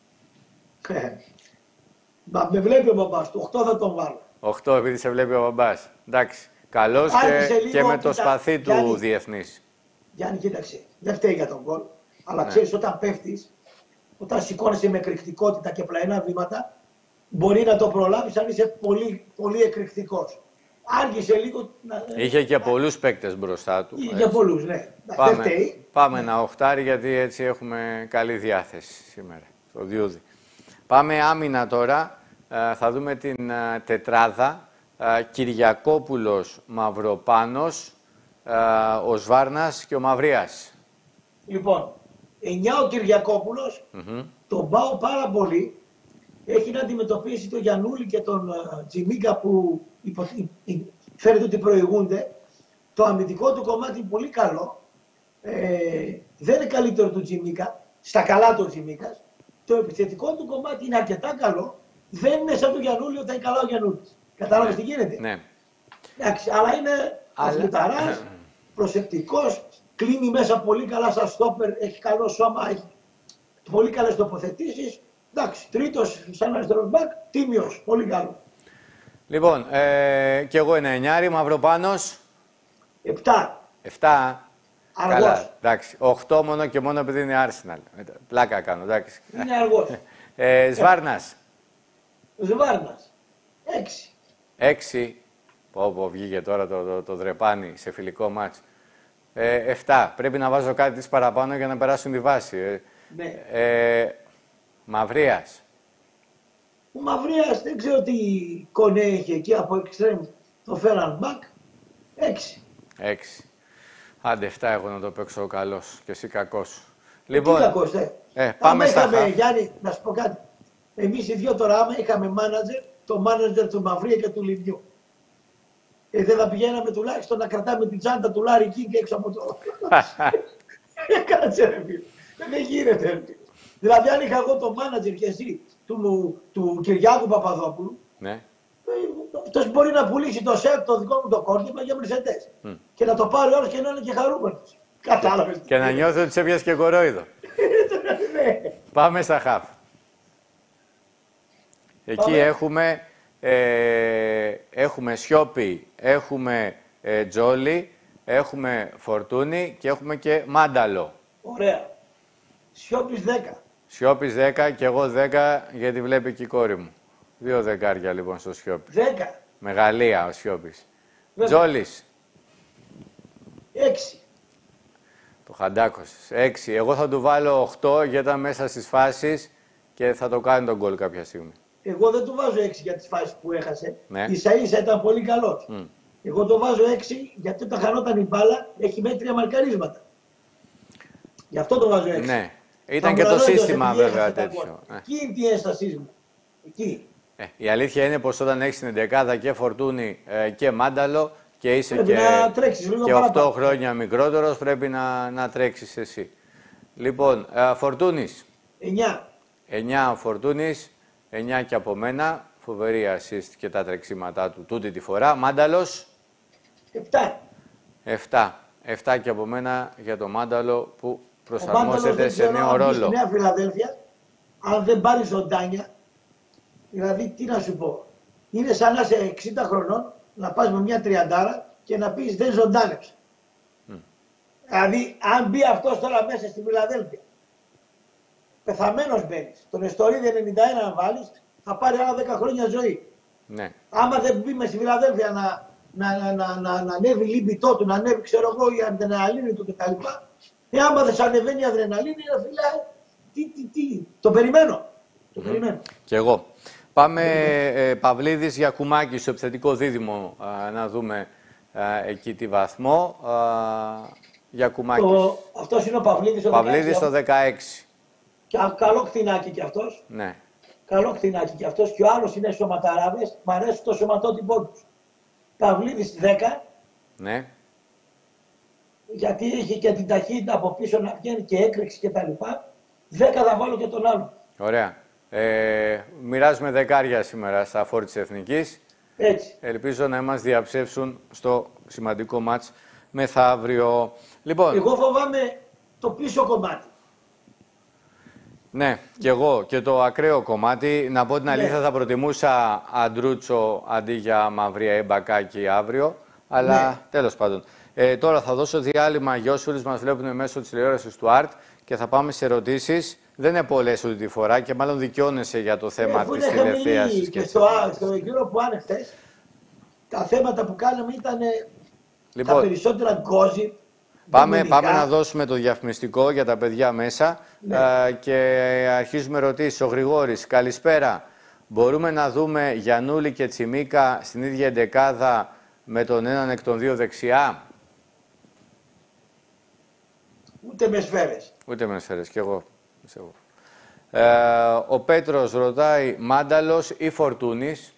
Μα με βλέπει ο μπαμπάς του, 8 θα τον βάλω. 8 επειδή σε βλέπει ο μπαμπάς. Εντάξει. Καλός και με το σπαθί του διεθνής. Γιάννη, κοίταξε. Δεν φταίει για τον γκολ. Αλλά ξέρεις, όταν πέφτεις, όταν σηκώνεσαι με εκρηκτικότητα και πλαϊνά βήματα, μπορεί να το προλάβεις αν είσαι πολύ, πολύ εκρηκτικός. Άργησε λίγο. Είχε και πολλούς παίκτες μπροστά του. Είχε πολλούς, ναι. Πάμε ένα οχτάρι, γιατί έτσι έχουμε καλή διάθεση σήμερα, στο Διούδη. Πάμε άμυνα τώρα. Θα δούμε την τετράδα. Κυριακόπουλος, Μαυροπάνος, ο Σβάρνας και ο Μαυρίας. Λοιπόν, 9 ο Κυριακόπουλος, τον πάω πάρα πολύ. Έχει να αντιμετωπίσει τον Γιαννούλη και τον Τζιμίκα που φαίνεται ότι προηγούνται. Το αμυντικό του κομμάτι είναι πολύ καλό. Δεν είναι καλύτερο του Τζιμίκα, στα καλά του Τζιμίκας. Το επιθετικό του κομμάτι είναι αρκετά καλό. Δεν είναι σαν του Γιαννούλη όταν είναι καλά ο Γιαννούλης. Κατάλαβες τι γίνεται. Ναι. Εντάξει, αλλά είναι αθληταράς, προσεκτικός, κλείνει μέσα πολύ καλά σαν στόπερ, έχει καλό σώμα, έχει πολύ καλές τοποθετήσεις. Εντάξει, τρίτος σαν αριστερός μπακ, τίμιος, πολύ καλό. Λοιπόν, κι εγώ ένα εννιάρι, Μαυροπάνος. 7. 7. Αργός. Καλά, εντάξει. 8 μόνο και μόνο επειδή είναι Arsenal. Πλάκα κάνω, εντάξει. Είναι αργός. Σβάρνας. Σβάρνας. 6. 6. Πω, βγήκε τώρα το δρεπάνι σε φιλικό μάτς. 7. Πρέπει να βάζω κάτι της παραπάνω για να περάσουν τη βάση. Ναι. Μαυρίας. Ο Μαυρίας δεν ξέρω τι κονέ έχει εκεί από εξτρέμ. Το φέραν μπακ. 6. 6. Άντε 7 εγώ να το παίξω ο καλός και εσύ κακός. Λοιπόν, τι κακός, πάμε στα είχαμε, Γιάννη, να σου πω κάτι. Εμείς οι δυο τώρα άμα είχαμε μάνατζερ, το μάνατζερ του Μαυρία και του Λιβιού. Δεν θα πηγαίναμε τουλάχιστον να κρατάμε την τσάντα του Λάρη Κίνγκ έξω από το... Κάτσε ρε φίλε. Δεν γίνεται ρε φίλε. Δηλαδή αν είχα εγώ το μάνατζερ και εσύ του Κυριάκου Παπαδόπουλου, ναι. Αυτός μπορεί να πουλήσει το σετ, το δικό μου το κόρτιμα για μερσεντές. Και να το πάρει όλος και να είναι και χαρούμενος. Κατάλαβες. Και να νιώθει ότι σε έπιασε και κορόιδο. Πάμε στα χαφ. Εκεί έχουμε Σιώπη, έχουμε Τζόλι, έχουμε Φορτούνι και έχουμε και Μάνταλο. Ωραία. Σιώπης 10. Σιώπης 10 και εγώ 10 γιατί βλέπει και η κόρη μου. 2 δεκάρια λοιπόν στο Σιώπη. 10. Μεγαλεία ο Σιώπης. Τζόλις. 6. Το χαντάκωσες. 6. Εγώ θα του βάλω 8 γιατί ήταν μέσα στις φάσεις και θα το κάνει τον γκολ κάποια στιγμή. Εγώ δεν του βάζω 6 για τις φάσεις που έχασε. Ναι. Ίσα-ίσα ήταν πολύ καλός. Εγώ το βάζω 6 γιατί όταν χανόταν η μπάλα έχει μέτρια μαρκαρίσματα. Γι' αυτό το βάζω 6. Ναι. Ήταν και το σύστημα βέβαια τέτοιο. Εκεί είναι η ένστασή μου. Εκεί. Η αλήθεια είναι πως όταν έχεις την 11 και Φορτούνι και Μάνταλο και είσαι και 8 χρόνια μικρότερος, πρέπει να τρέξεις εσύ. Λοιπόν, Φορτούνης. 9. 9 ο Φορτούνης, 9 και από μένα. Φοβερή assist και τα τρεξίματά του τούτη τη φορά. Μάνταλος. 7. 7. 7 και από μένα για το Μάνταλο που προσαρμόζεται σε νέο ρόλο. Στη Νέα Φιλαδέλφια, αν δεν πάρει ζωντάνια, δηλαδή τι να σου πω, είναι σαν να είσαι 60 χρονών, να πας με μια 30 και να πεις δεν ζωντάνεψε. Δηλαδή, αν μπει αυτός τώρα μέσα στη Φιλαδέλφια, πεθαμένος μπαίνεις. Τον Εστορίδη 91 αν βάλεις, θα πάρει άλλα 10 χρόνια ζωή. Ναι. Άμα δεν μπει με στη Φιλαδέλφια να ανέβει η λίμπητό του, να ανέβει ξέρω εγώ η αδρεναλίνη του κτλ. Άμα δεν σ' ανεβαίνει η αδρεναλίνη, φίλε, το περιμένω. Το περιμένω. Κι εγώ. Πάμε Παυλίδης για Κουμάκη στο επιθετικό δίδυμο να δούμε εκεί τι βαθμό. Για Κουμάκη. Αυτός είναι ο Παυλίδης. Παυλίδης το 16. Και καλό κτηνάκι κι αυτός. Ναι. Καλό κτηνάκι κι αυτός. Και ο άλλος είναι σωματαράδες. Μ' αρέσει το σωματότυπό τους. Παυλίδης 10. Ναι. Γιατί έχει και την ταχύτητα από πίσω να βγαίνει και έκρηξη και τα λοιπά. 10 θα βάλω και τον άλλο. Ωραία. Μοιράζουμε δεκάρια σήμερα στα φόρ της Εθνικής. Έτσι. Ελπίζω να μας διαψεύσουν στο σημαντικό μάτς μεθαύριο. Λοιπόν, εγώ φοβάμαι το πίσω κομμάτι. Ναι, και εγώ και το ακραίο κομμάτι. Να πω την αλήθεια, θα προτιμούσα Αντρούτσο αντί για Μαυρία ή Μπακάκη αύριο. Αλλά τέλος πάντων. Τώρα θα δώσω διάλειμμα. Γιώσουλης μας βλέπουν μέσω της τηλεόρασης του ΑΡΤ και θα πάμε σε ερωτήσεις. Δεν είναι πολλές ούτε τη φορά και μάλλον δικαιώνεσαι για το θέμα της τηλεθέασης. Και στο γύρο που άνοιξε χθες, τα θέματα που κάναμε ήταν τα περισσότερα gossip. Πάμε να δώσουμε το διαφημιστικό για τα παιδιά μέσα και αρχίζουμε ερωτήσεις. Ο Γρηγόρης, καλησπέρα. Μπορούμε να δούμε Γιαννούλη και Τσιμίκα στην ίδια εντεκάδα με τον έναν εκ των δύο δεξιά? Ούτε με σφαίρες. Ούτε με σφαίρες, κι εγώ. Ο Πέτρος ρωτάει, Μάνταλος ή Φορτούνης?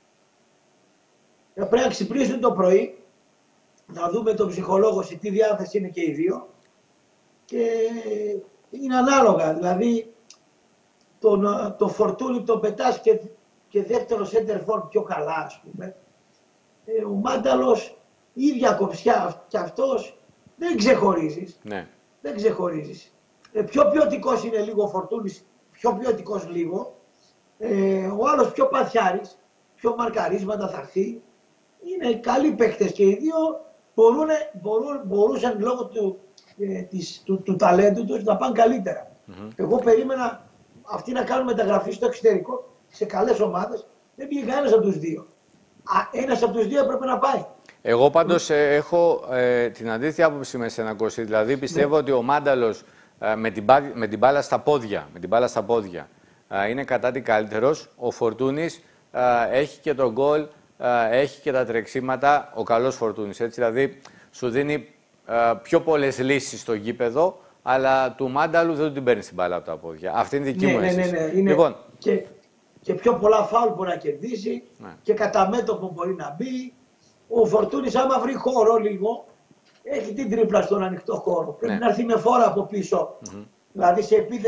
Πρέπει να ξυπνήσουν το πρωί, να δούμε τον ψυχολόγο σε τι διάθεση είναι και οι δύο και είναι ανάλογα. Δηλαδή το Φορτούνη τον πετάς και δεύτερο center for πιο καλά, ας πούμε. Ο Μάνταλος, η ίδια κοψιά κι αυτός, δεν ξεχωρίζεις. Ναι. Δεν ξεχωρίζεις. Πιο ποιοτικός είναι λίγο ο Φορτούνης, πιο ποιοτικός λίγο. Ο άλλος πιο παθιάρης, πιο μαρκαρίσματα θα έρθει. Είναι καλοί παίκτες και οι δύο μπορούσαν λόγω του ταλέντου τους να πάνε καλύτερα. Εγώ περίμενα αυτοί να κάνουν μεταγραφή στο εξωτερικό σε καλές ομάδες. Δεν πήγε κανένας από τους δύο. Ένας από τους δύο έπρεπε να πάει. Εγώ πάντως έχω την αντίθετη άποψη με σένα, Κώστη. Δηλαδή πιστεύω ότι ο Μάνταλος με την μπάλα στα πόδια είναι κατά τι καλύτερος. Ο Φορτούνης έχει και τον γκολ, έχει και τα τρεξίματα, ο καλός Φορτούνης. Έτσι, δηλαδή σου δίνει πιο πολλές λύσεις στο γήπεδο, αλλά του Μάνταλου δεν του την παίρνει την μπάλα από τα πόδια. Αυτή είναι η δική μου αίσθηση. Ναι. Λοιπόν, και πιο πολλά φάουλ μπορεί να κερδίσει και κατά μέτωπο μπορεί να μπει. Ο Φορτούνης άμα βρει χώρο λίγο, έχει την τρίπλα στον ανοιχτό χώρο. Πρέπει να έρθει με φόρα από πίσω. Δηλαδή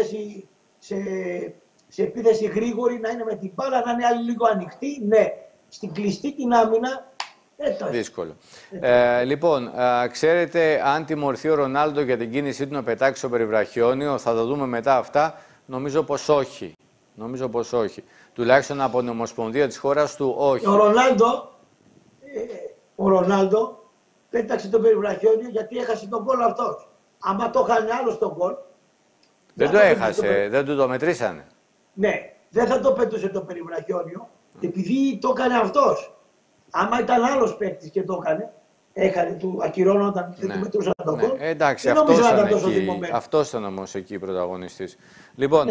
σε επίθεση γρήγορη να είναι με την μπάλα, να είναι άλλη λίγο ανοιχτή. Ναι, στην κλειστή την άμυνα. Δύσκολο. Λοιπόν, ξέρετε αν τιμωρηθεί ο Ρονάλντο για την κίνησή του να πετάξει στο περιβραχιόνιο? Θα το δούμε μετά αυτά. Νομίζω πως όχι. Τουλάχιστον από την Ομοσπονδία της χώρας του όχι. Ο Ρονάλντο πέταξε το περιβραχιόνιο γιατί έχασε τον γκολ αυτός. Άμα το είχαν άλλο τον γκολ. Δεν το έχασε, δεν του το μετρήσανε. Ναι, δεν θα το πέτουσε το περιβραχιόνιο επειδή το έκανε αυτός. Άμα ήταν άλλος παίκτης και το έκανε, του ακυρώνονταν, δεν του μετρούσαν τον γκολ. Εντάξει, αυτός ήταν όμως εκεί πρωταγωνιστής. Λοιπόν,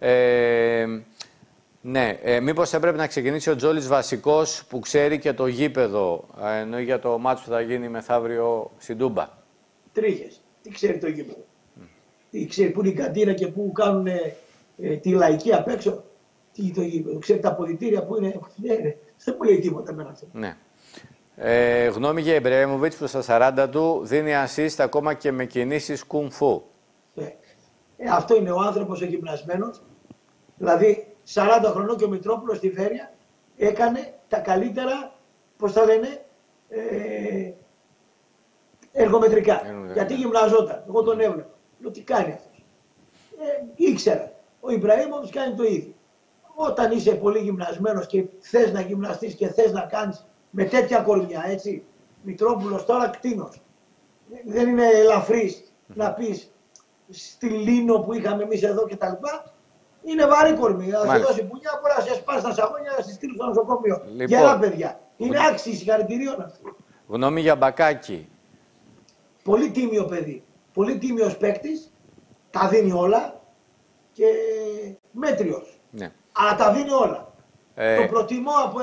μήπως έπρεπε να ξεκινήσει ο Τζόλης βασικός που ξέρει και το γήπεδο, ενώ για το μάτσο που θα γίνει μεθαύριο στην Τούμπα? Τρίχες. Τι ξέρει το γήπεδο? Τι ξέρει που είναι η καντίνα και που κάνουν τη λαϊκή απ' έξω? Τι το γήπεδο? Ξέρει τα αποδυτήρια που είναι? Δεν μου λέει τίποτα εμένα αυτό. Ναι. Γνώμη για Ιμπραήμοβιτς που στα 40 του δίνει assist ακόμα και με κινήσεις κουμφού. Αυτό είναι ο άνθρωπος ο γυμνασμένος. Δηλαδή 40 χρονών και ο Μητρόπουλος στη Φέρεια έκανε τα καλύτερα, πώς τα λένε, εργομετρικά. Γιατί γυμναζόταν. Εγώ τον έβλεπα. Λέω τι κάνει αυτός. Ήξερα. Ο Ιμπραήμοβιτς κάνει το ίδιο. Όταν είσαι πολύ γυμνασμένος και θες να γυμναστείς και θες να κάνεις με τέτοια κορμιά, έτσι, Μητρόπουλος τώρα κτήνος. Δεν είναι ελαφρύς να πεις στη Λίνο που είχαμε εμείς εδώ κτλ. Είναι βαρύ κορμί. Να σε δώσει πουνιά, μπορεί να σε σπάσει τα σαγόνια, να σε στείλει στο νοσοκομείο. Λοιπόν, γερά παιδιά. Είναι άξιοι συγχαρητηρίων αυτοί. Γνώμη για Μπακάκη. Πολύ τίμιο παιδί. Πολύ τίμιος παίκτης. Τα δίνει όλα και μέτριος. Ναι. Αλλά τα δίνει όλα. Το προτιμώ από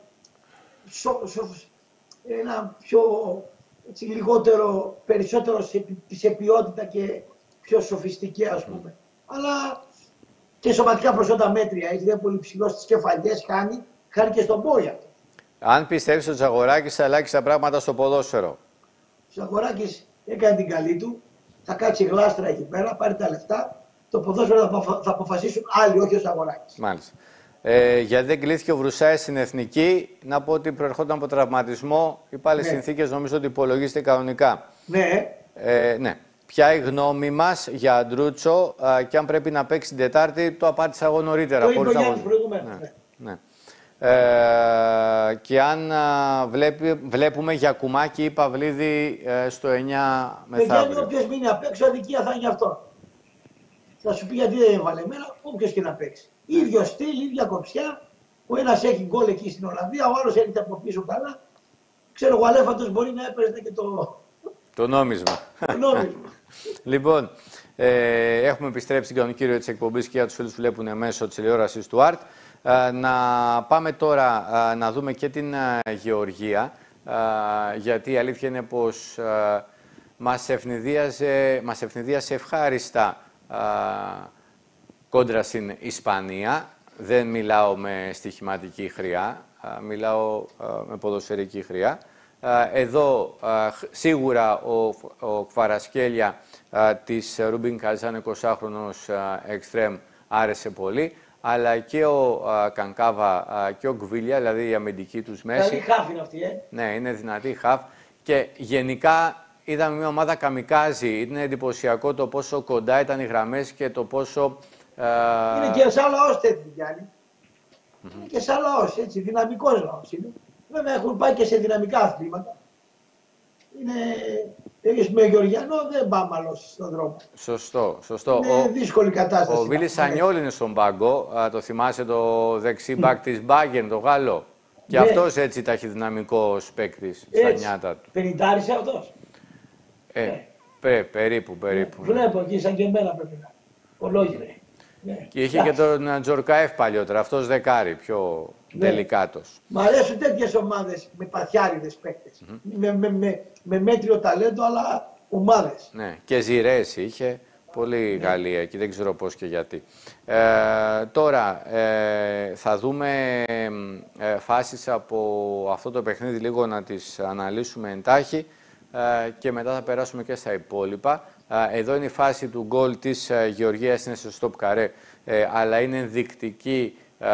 ένα πιο έτσι, λιγότερο, περισσότερο σε ποιότητα και πιο σοφιστική, ας πούμε. Αλλά και σωματικά προσόντα μέτρια. Έτσι, δεν είναι πολύ ψηλό στις κεφαλιές, χάνει και στον πόδι αυτό. Αν πιστεύεις ότι ο Ζαγοράκης θα αλλάξει τα πράγματα στο ποδόσφαιρο? Ο Ζαγοράκης έκανε την καλή του, θα κάτσει γλάστρα εκεί πέρα, πάρει τα λεφτά. Το ποδόσφαιρο θα αποφασίσουν άλλοι, όχι ο Ζαγοράκης. Μάλιστα. Γιατί δεν κλείθηκε ο Βρουσάης στην Εθνική, να πω ότι προερχόταν από τραυματισμό. Οι πάλι συνθήκες νομίζω ότι υπολογίζεται κανονικά. Ναι. Ναι. Ποια η γνώμη μας για Αντρούτσο και αν πρέπει να παίξει την Τετάρτη? Το απάντησα εγώ νωρίτερα. Το είπε ο Γιάννης προηγουμένως. Ναι. Και αν βλέπουμε για Κουμάκη ή Παυλίδη στο 9 μεθαύριο. Όποιος μείνει απ' έξω, αδικία θα είναι γι' αυτό. Θα σου πει γιατί δεν έβαλε εμένα, όποιος και να παίξει. Ίδιο στυλ, ίδια κοψιά. Ο ένας έχει γκολ εκεί στην Ολλανδία, ο άλλος έρχεται από πίσω καλά. Ξέρω εγώ, Αλέφαντος μπορεί να έπαιρνε και το νόμισμα. Λοιπόν, έχουμε επιστρέψει στην κανονική ροή της εκπομπής και για τους φίλους που βλέπουν μέσω της τηλεόρασης του ΑΡΤ. Να πάμε τώρα να δούμε και την Γεωργία, γιατί η αλήθεια είναι πως μας ευνηδίασε ευχάριστα κόντρα στην Ισπανία. Δεν μιλάω με στοιχηματική χρειά, μιλάω με ποδοσφαιρική χρειά. Εδώ σίγουρα ο Κβαρασκέλια της Ρούμπιν Καζάν, 20χρονος εξτρέμ, άρεσε πολύ, αλλά και ο Κανκάβα και ο Γκβίλια, δηλαδή η αμυντική τους μέση. Δηλαδή χάφ είναι αυτή, Ναι, είναι δυνατή χάφ και γενικά είδαμε μια ομάδα καμικάζι. Είναι εντυπωσιακό το πόσο κοντά ήταν οι γραμμές και το πόσο... Είναι και σαν λαός τέτοιο, Γιάννη. Είναι και σαν λαός, έτσι, δυναμικός λαός είναι. Βέβαια έχουν πάει και σε δυναμικά αθλήματα. Εμείς με Γεωργιανό δεν πάμε άλλο στον δρόμο. Σωστό, σωστό. Είναι δύσκολη κατάσταση. Ο Βίλης Σανιόλ είναι στον πάγκο. Το θυμάσαι το δεξί μπακ της Μπάγεν, το Γάλλο. Και αυτός έτσι ταχυδυναμικός παίκτης στα νιάτα του. Πενηντάρισε αυτός. Περίπου. Βλέπω εκεί σαν και εμένα πρέπει να. Ολόγυρε. Και είχε και τον Τζορκάεφ παλιότερα, αυτός δεκάρι, πιο τελικάτος. Μ' αρέσουν τέτοιες ομάδες με παθιάριδες παίκτες. Με μέτριο ταλέντο, αλλά ομάδες. Ναι, και Ζηρές είχε, πολύ Γαλλία και δεν ξέρω πώς και γιατί. Τώρα, θα δούμε φάσεις από αυτό το παιχνίδι λίγο να τις αναλύσουμε εντάχει και μετά θα περάσουμε και στα υπόλοιπα. Εδώ είναι η φάση του γκολ της Γεωργίας, είναι σε stop καρέ, αλλά είναι ενδεικτική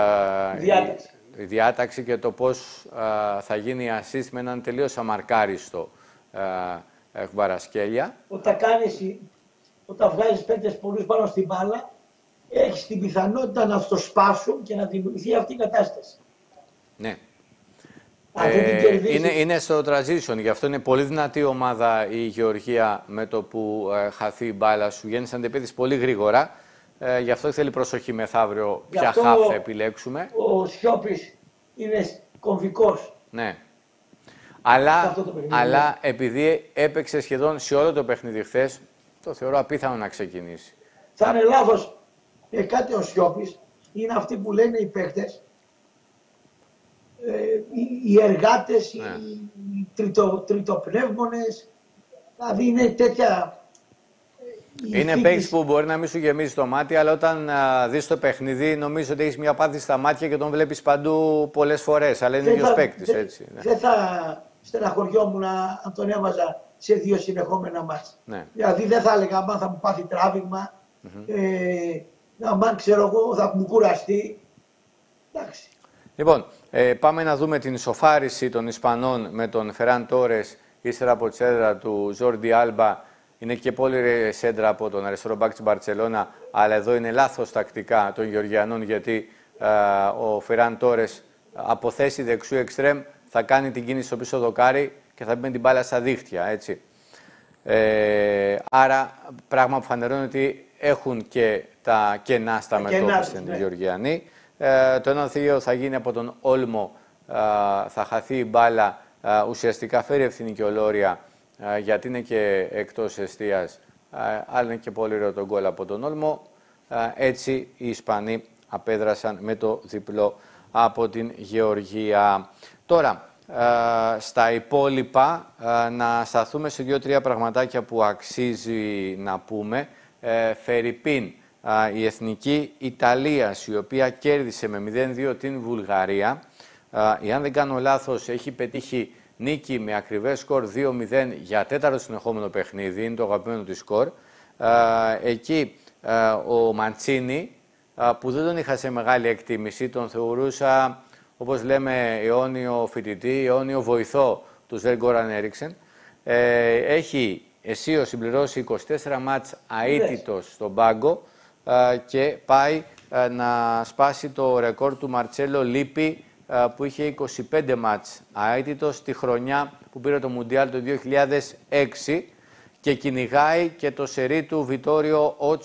η διάταξη και το πώς θα γίνει η assist με έναν τελείως αμαρκάριστο Κβαρασκέλια. Όταν βγάζεις παίκτες πολλούς πάνω στην μπάλα, έχεις την πιθανότητα να αυτοσπάσουν και να δημιουργηθεί αυτή η κατάσταση. Ναι. Είναι στο transition, γι' αυτό είναι πολύ δυνατή ομάδα η Γεωργία με το που χαθεί η μπάλα σου. Βγαίνει σαν αντεπίθεση πολύ γρήγορα, γι' αυτό θέλει προσοχή μεθαύριο ποια χαφ θα επιλέξουμε. Ο Σιώπης είναι κομβικός. Ναι. Αλλά επειδή έπαιξε σχεδόν σε όλο το παιχνίδι χθες, το θεωρώ απίθανο να ξεκινήσει. Θα είναι λάθος. Κάτι ο Σιώπης είναι αυτοί που λένε οι παίκτες, οι εργάτες, οι τριτοπνεύμονες, δηλαδή είναι τέτοια... Είναι παίκτης που μπορεί να μην σου γεμίζει το μάτι, αλλά όταν δεις το παιχνίδι νομίζω ότι έχεις μια πάθη στα μάτια και τον βλέπεις παντού πολλές φορές, αλλά είναι ίδιος παίκτης, έτσι. Δεν θα στεναχωριόμουν αν τον έβαζα σε 2 συνεχόμενα μάτς. Ναι. Δηλαδή δεν θα έλεγα αν θα μου πάθει τράβηγμα, αν ξέρω εγώ θα μου κουραστεί. Εντάξει. Λοιπόν, πάμε να δούμε την ισοφάριση των Ισπανών με τον Φεράν Τόρες ύστερα από τη σέντρα του Ζόρντι Άλμπα. Είναι και πολύ σέντρα από τον αριστερό μπακ της Μπαρτσελώνα, αλλά εδώ είναι λάθος τακτικά των Γεωργιανών, γιατί ο Φεράν Τόρες από θέση δεξιού εξτρέμ θα κάνει την κίνηση στο πίσω δοκάρι και θα μπει την μπάλα στα δίχτυα, έτσι. Άρα, πράγμα που φανερώνει ότι έχουν και τα κενά στα μετώπιση οι Γεωργιανοί. Το 1-2 θα γίνει από τον Όλμο, θα χαθεί η μπάλα, ουσιαστικά φέρει ευθύνη και ο Λόρια, γιατί είναι και εκτός εστίας, αλλά είναι και πολύ ωραίο το γκολ από τον Όλμο. Έτσι οι Ισπανοί απέδρασαν με το διπλό από την Γεωργία. Τώρα, στα υπόλοιπα, να σταθούμε σε 2-3 πραγματάκια που αξίζει να πούμε. Φερρυπίν, η εθνική Ιταλίας, η οποία κέρδισε με 0-2 την Βουλγαρία. Αν δεν κάνω λάθος, έχει πετύχει νίκη με ακριβές σκορ 2-0 για 4ο συνεχόμενο παιχνίδι, είναι το αγαπημένο της σκορ. Εκεί ο Μαντσίνι, που δεν τον είχα σε μεγάλη εκτίμηση, τον θεωρούσα, όπως λέμε, αιώνιο φοιτητή, αιώνιο βοηθό του Σβεν Γκόραν Έριξεν. Έχει αισίως συμπληρώσει 24 μάτς αίτητος στον πάγκο και πάει να σπάσει το ρεκόρ του Μαρτσέλο Λίπη, που είχε 25 μάτς αίτητος τη χρονιά που πήρε το Μουντιάλ το 2006 και κυνηγάει και το σερί του Βιτόριο Ότσο,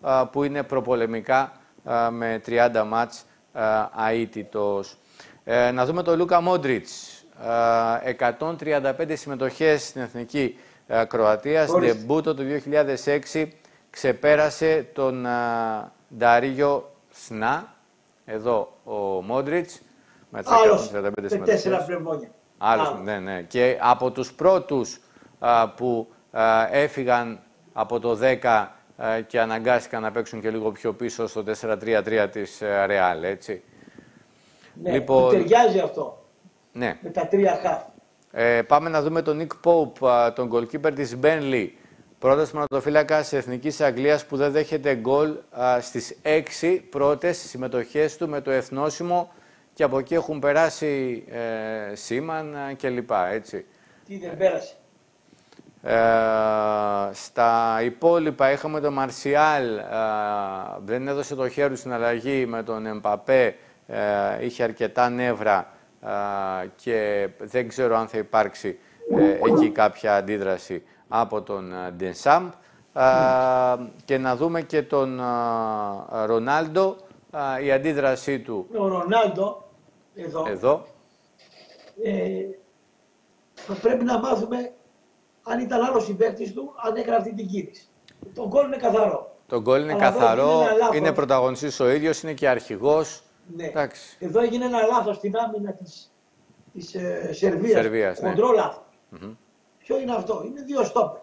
που είναι προπολεμικά με 30 μάτς αίτητος. Να δούμε τον Λούκα Μόντριτς. 135 συμμετοχές στην Εθνική Κροατίας. Ντεμπούτο το 2006. Ξεπέρασε τον Νταρίγιο Σνά. Εδώ ο Μόντριτς. Με 135 συμμετοχές. 4 πνευμόνια. Άλλος, ναι. Και από τους πρώτους που έφυγαν από το 10 και αναγκάστηκαν να παίξουν και λίγο πιο πίσω στο 4-3-3 της Ρεάλ, έτσι. Ναι, λοιπόν, ταιριάζει αυτό. Ναι. Με τα 3 χαφ. Πάμε να δούμε τον Νικ Πόουπ, τον goalkeeper της Μπέρνλι. Πρώτος τερματοφύλακας Εθνικής Αγγλίας που δεν δέχεται γκολ στις 6 πρώτες συμμετοχές του με το εθνόσημο και από εκεί έχουν περάσει Σίμαν κλπ. Έτσι. Τι δεν πέρασε. Στα υπόλοιπα είχαμε τον Μαρσιάλ, δεν έδωσε το χέρι στην αλλαγή με τον Εμπαπέ, είχε αρκετά νεύρα και δεν ξέρω αν θα υπάρξει εκεί κάποια αντίδραση από τον Ντενσάμπ. Και να δούμε και τον Ρονάλντο, η αντίδρασή του. Ο Ρονάλντο, εδώ. Θα πρέπει να μάθουμε αν ήταν άλλος συμπαίκτης του, αν έκανε αυτή την κίνηση. Το γκολ είναι καθαρό. Το γκολ είναι καθαρό, είναι πρωταγωνιστής ο ίδιος, είναι και αρχηγός. Ναι. Εντάξει. Εδώ έγινε ένα λάθος στην άμυνα της Σερβίας. Κοντρό λάθος. Ποιο είναι αυτό? Είναι 2 στόπερ.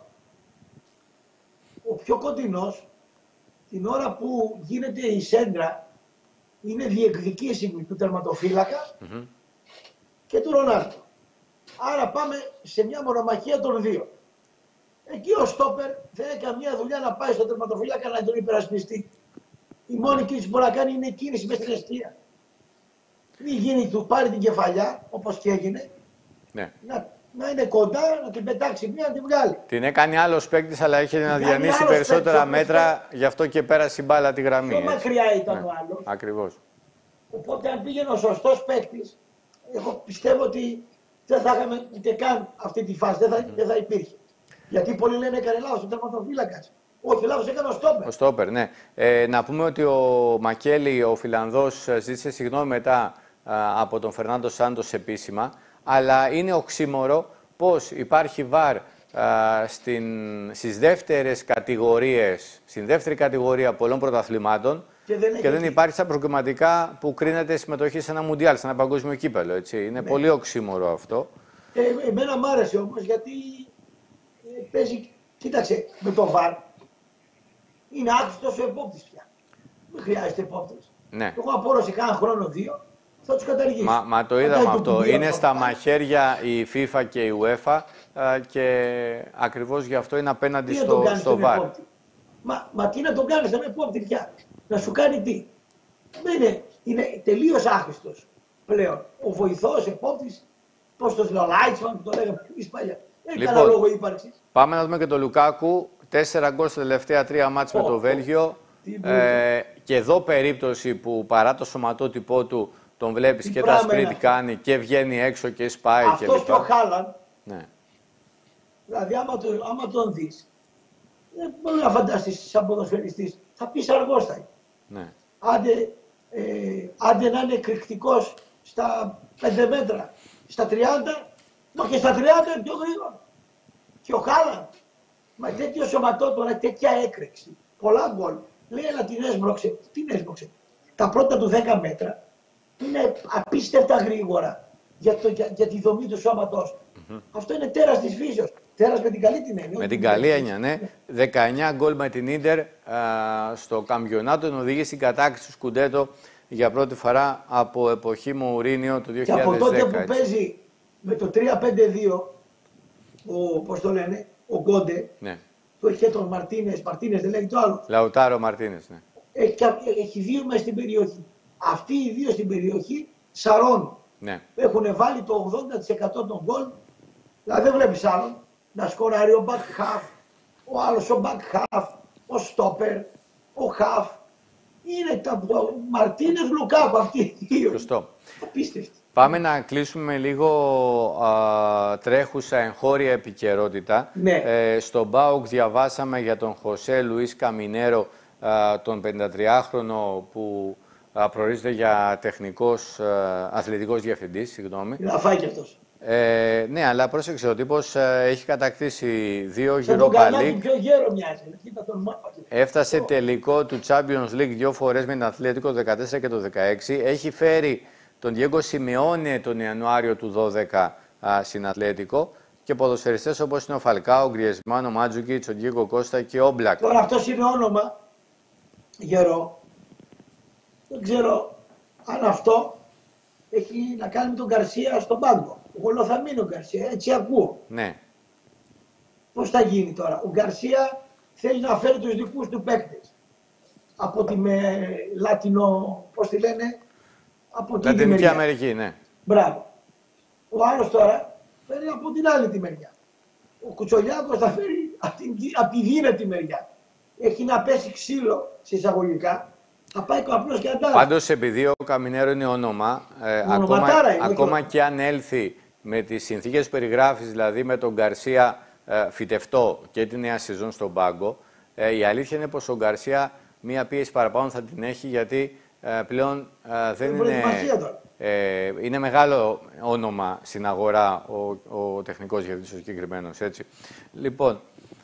Ο πιο κοντινός, την ώρα που γίνεται η σέντρα, είναι διεκδικήσιμη του τερματοφύλακα και του Ρονάλντο. Άρα πάμε σε μια μονομαχία των 2. Εκεί ο στόπερ δεν έχει καμία δουλειά να πάει στο τερματοφύλακα να τον υπερασπιστεί. Η μόνη κίνηση που μπορεί να κάνει είναι η κίνηση μες στην αιστεία. Μην γίνει του πάρει την κεφαλιά, όπως και έγινε, ναι. να είναι κοντά, να την πετάξει μία, να την βγάλει. Την έκανε άλλος παίκτης, αλλά είχε να διανύσει περισσότερα μέτρα, γι' αυτό και πέρασε η μπάλα τη γραμμή. Πιο μακριά ήταν ο άλλος. Ακριβώς. Οπότε αν πήγαινε ο σωστός παίκτης, εγώ πιστεύω ότι δεν θα είχαμε ούτε καν αυτή τη φάση, δεν θα υπήρχε. Γιατί πολλοί λένε έκανε λάθος ο τερματοφύλακας. Όχι, λάθος έκανε ο στόπερ. Ο στόπερ, ναι. Να πούμε ότι ο Μακέλη, ο Φιλανδός, ζήτησε συγγνώμη μετά από τον Φερνάντο Σάντος επίσημα, αλλά είναι οξύμορο πως υπάρχει βαρ στις δεύτερες κατηγορίες, στην δεύτερη κατηγορία πολλών πρωταθλημάτων και δεν υπάρχει στα προκριματικά που κρίνεται συμμετοχή σε ένα μουντιάλ, σε ένα παγκόσμιο κύπελο. Έτσι. Είναι πολύ οξύμορο αυτό. Εμένα μ' άρεσε όμως γιατί παίζει, κοίταξε, με το βαρ είναι άκουστος ο επόπτης πια. Δεν χρειάζεται επόπτης. Ναι. Εγώ απόρρωσε κάνα χρόνο 2. Θα τους καταργήσει. Μα το είδαμε αυτό. Είναι στα μαχαίρια η FIFA και η UEFA και ακριβώς γι' αυτό είναι απέναντι στο VAR. Μα τι να τον κάνεις τον επόπτη πια. Να σου κάνει τι. Είναι τελείως άχρηστος πλέον. Ο βοηθός επόπτης, πώς το λέω, Λάιτσμαν που το λέγαμε εμείς παλιά. Δεν έχει κανένα λόγο ύπαρξης. Πάμε να δούμε και τον Λουκάκου. 4 γκολ στα τελευταία 3 μάτς με το Βέλγιο. Και εδώ περίπτωση που παρά το σωματότυπό του τον βλέπεις και τα σπριντ κάνει και βγαίνει έξω και σπάει. Αυτός και ο Χάλαντ, ναι. Δηλαδή άμα τον δεις, δεν μπορεί να φανταστείς σαν ποδοσφαιριστής, θα πεις αργός θα είναι. Ναι. Άντε να είναι εκρηκτικός στα 5 μέτρα, στα 30, μα και στα 30 είναι πιο γρήγορα. Και ο Χάλαντ, με τέτοιο σωματότυπο, τέτοια έκρηξη, πολλά γκολ, λέει αλλά την έσπρωξε. Την έσπρωξε. Τα πρώτα του 10 μέτρα είναι απίστευτα γρήγορα για τη δομή του σώματός. Αυτό είναι τέρας της φύσεως. Τέρας με την καλή την έννοια. Με την καλή έννοια, ναι. 19 γκολ με την Ίντερ στο καμπιονάτο, τον οδηγεί στην κατάκτηση του Σκουντέτο για πρώτη φορά από εποχή Μουρίνιο το 2010. Και από τότε που παίζει με το 3-5-2, πώς το λένε, ο Γκόντε, ναι. που έχει τον Μαρτίνες δεν λέει το άλλο. Λαουτάρο Μαρτίνες, ναι. Έχει 2 μέσα στην περιοχή. Αυτοί οι 2 στην περιοχή σαρώνουν. Ναι. Έχουν βάλει το 80% των γκολ. Δηλαδή δεν βλέπεις άλλον να σκοράρει ο back half, ο άλλος ο back half, ο stopper, ο half. Είναι τα Μαρτίνες Λουκάκου αυτοί οι 2. Σωστό. Απίστευτοι. Πάμε να κλείσουμε λίγο τρέχουσα εγχώρια επικαιρότητα. Ναι. Στον ΠΑΟΚ διαβάσαμε για τον Χωσέ Λουίς Καμινέρο τον 53χρονο που προορίζεται για τεχνικός αθλητικός διευθυντής, συγγνώμη. Να φάει και αυτός. Ναι, αλλά πρόσεξε, ο τύπος έχει κατακτήσει 2 Europa League. Πιο γέρο μοιάζει. Κοίτα τον μάπα. Έφτασε τελικό του Champions League 2 φορές με την Ατλέτικο το 2014 και το 2016. Έχει φέρει τον Diego Simeone τον Ιανουάριο του 2012 στην Ατλέτικο και ποδοσφαιριστές όπως είναι ο Φαλκάο, ο Γκριεσμάν, ο Μάντζουκιτς, ο Ντιέγκο Κώστα και ο Μπλακ. Τώρα αυτός είναι όνομα γερό. Δεν ξέρω αν αυτό έχει να κάνει με τον Γκαρσία στον πάγκο. Εγώ λέω θα μείνει ο Γκαρσία, έτσι ακούω. Ναι. Πώς θα γίνει τώρα. Ο Γκαρσία θέλει να φέρει τους δικούς του παίκτες. Από τη Λατινο, πώς τη λένε, από την Λατινική Αμερική, ναι. Μπράβο. Ο άλλος τώρα φέρει από την άλλη τη μεριά. Ο Κουτσολιάκος θα φέρει από τη δύνατη μεριά. Έχει να πέσει ξύλο σε εισαγωγικά. Θα πάει απλώς και αντάλλα. Πάντως, επειδή ο Καμινέρο είναι όνομα, ακόμα και αν έλθει με τις συνθήκες που περιγράφεις, δηλαδή με τον Γκαρσία φυτευτό και τη νέα σεζόν στον πάγκο, η αλήθεια είναι πως ο Γκαρσία μία πίεση παραπάνω θα την έχει, γιατί πλέον δεν είναι... είναι μεγάλο όνομα στην αγορά ο τεχνικός διευθυντής ο συγκεκριμένος, έτσι. Λοιπόν...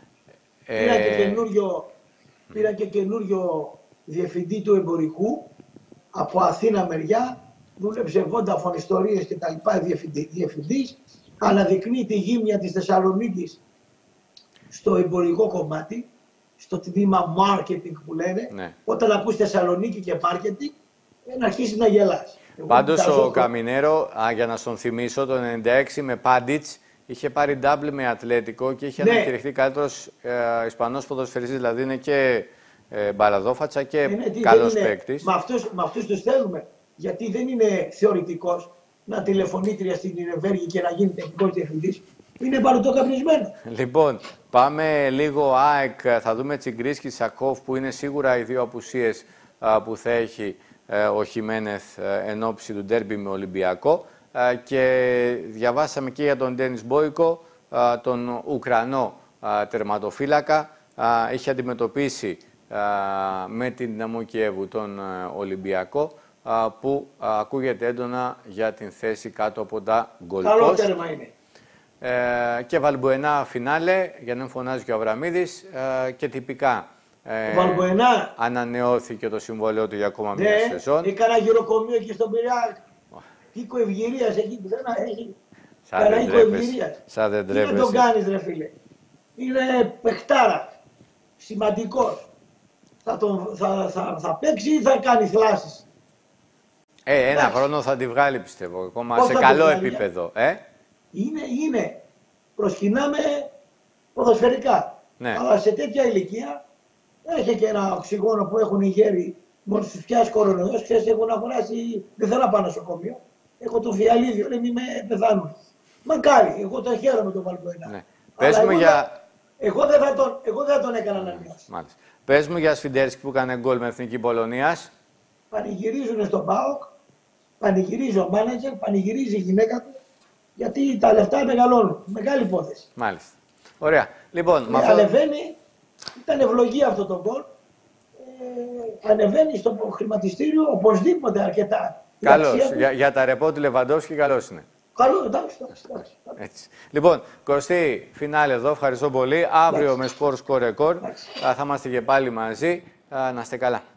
Πήρα και καινούριο διευθυντή του εμπορικού από Αθήνα μεριά, δούλεψε Vodafone ιστορίες και τα λοιπά, διευθυντής, αναδεικνύει τη γύμνια της Θεσσαλονίκης στο εμπορικό κομμάτι, στο τμήμα marketing που λένε. Ναι. Όταν ακούς Θεσσαλονίκη και marketing, να αρχίσει να γελάς. Πάντως ο Καμινέρο, για να στον θυμίσω, το 1996 με Πάντιτς είχε πάρει double με Ατλέτικο και είχε ανακηρυχθεί καλύτερος Ισπανός ποδοσφαιριστής, δηλαδή είναι και μπαλαδόφατσα και καλός παίκτης. Με αυτούς τους θέλουμε, γιατί δεν είναι θεωρητικός να τηλεφωνήτρια στην Ευέργη και να γίνει τεχνικός διευθυντής. Είναι παλωτοκαπνισμένο. Λοιπόν, πάμε λίγο ΑΕΚ, θα δούμε Τσιγκρίς και Σακόφ, που είναι σίγουρα οι δύο απουσίες που θα έχει ο Χιμένεθ εν ώψη του ντέρμπι με Ολυμπιακό. Και διαβάσαμε και για τον Ντένις Μπόικο, τον Ουκρανό τερματοφύλακα. Είχε αντιμετωπίσει με την Δυναμό Κιέβου τον Ολυμπιακό, που ακούγεται έντονα για την θέση κάτω από τα γκολ post. Καλό τέρμα είναι. Και Βαλμποενά φινάλε, για να μην φωνάζει και ο Αβραμίδης, και τυπικά ανανεώθηκε το συμβόλαιο του για ακόμα μια σεζόν. Έκανα γυροκομείο και στον Πειραιά. Οίκο ευγυρίας εκεί που έχει. Σαν δεν τρέπεσαι. Τι να τον κάνεις ρε φίλε. Είναι παιχτάρα. Σημαντικός. Θα παίξει ή θα κάνει θλάσεις. Ένα χρόνο θα τη βγάλει πιστεύω. Ακόμα σε καλό επίπεδο. Είναι. Προσκυνάμε ποδοσφαιρικά. Ναι. Αλλά σε τέτοια ηλικία έχει και ένα οξυγόνο που έχουν οι γέροι. Μόλις τους πιάσει κορονοϊός, ξέρεις, έχουν αγοράσει. Δεν θέλω να πάω νοσοκομείο. Έχω το φιαλίδιο, δεν με πεθάνουν. Μακάρι, εγώ το χαίρομαι τον Βαλμποενά. Ναι. Εγώ δεν θα τον έκανα να μειώσει. Μάλιστα. Πες μου για Σφιντέρσκι που έκανε γκολ με Εθνική Πολωνίας. Πανηγυρίζουν στον ΠΑΟΚ, πανηγυρίζει ο μάνατζερ, πανηγυρίζει η γυναίκα του, γιατί τα λεφτά μεγαλώνουν. Μεγάλη υπόθεση. Μάλιστα. Ωραία. Λοιπόν, ανεβαίνει, ήταν ευλογία αυτό το γκολ. Ανεβαίνει στο χρηματιστήριο οπωσδήποτε αρκετά. Καλώς. Για τα ρεπό του Λεβαντόφσκι καλώς είναι. Καλό, εντάξει. Έτσι. Λοιπόν, Κωστή, φινάλε εδώ. Ευχαριστώ πολύ. Αύριο με Sport Score Record θα είμαστε και πάλι μαζί. Να είστε καλά.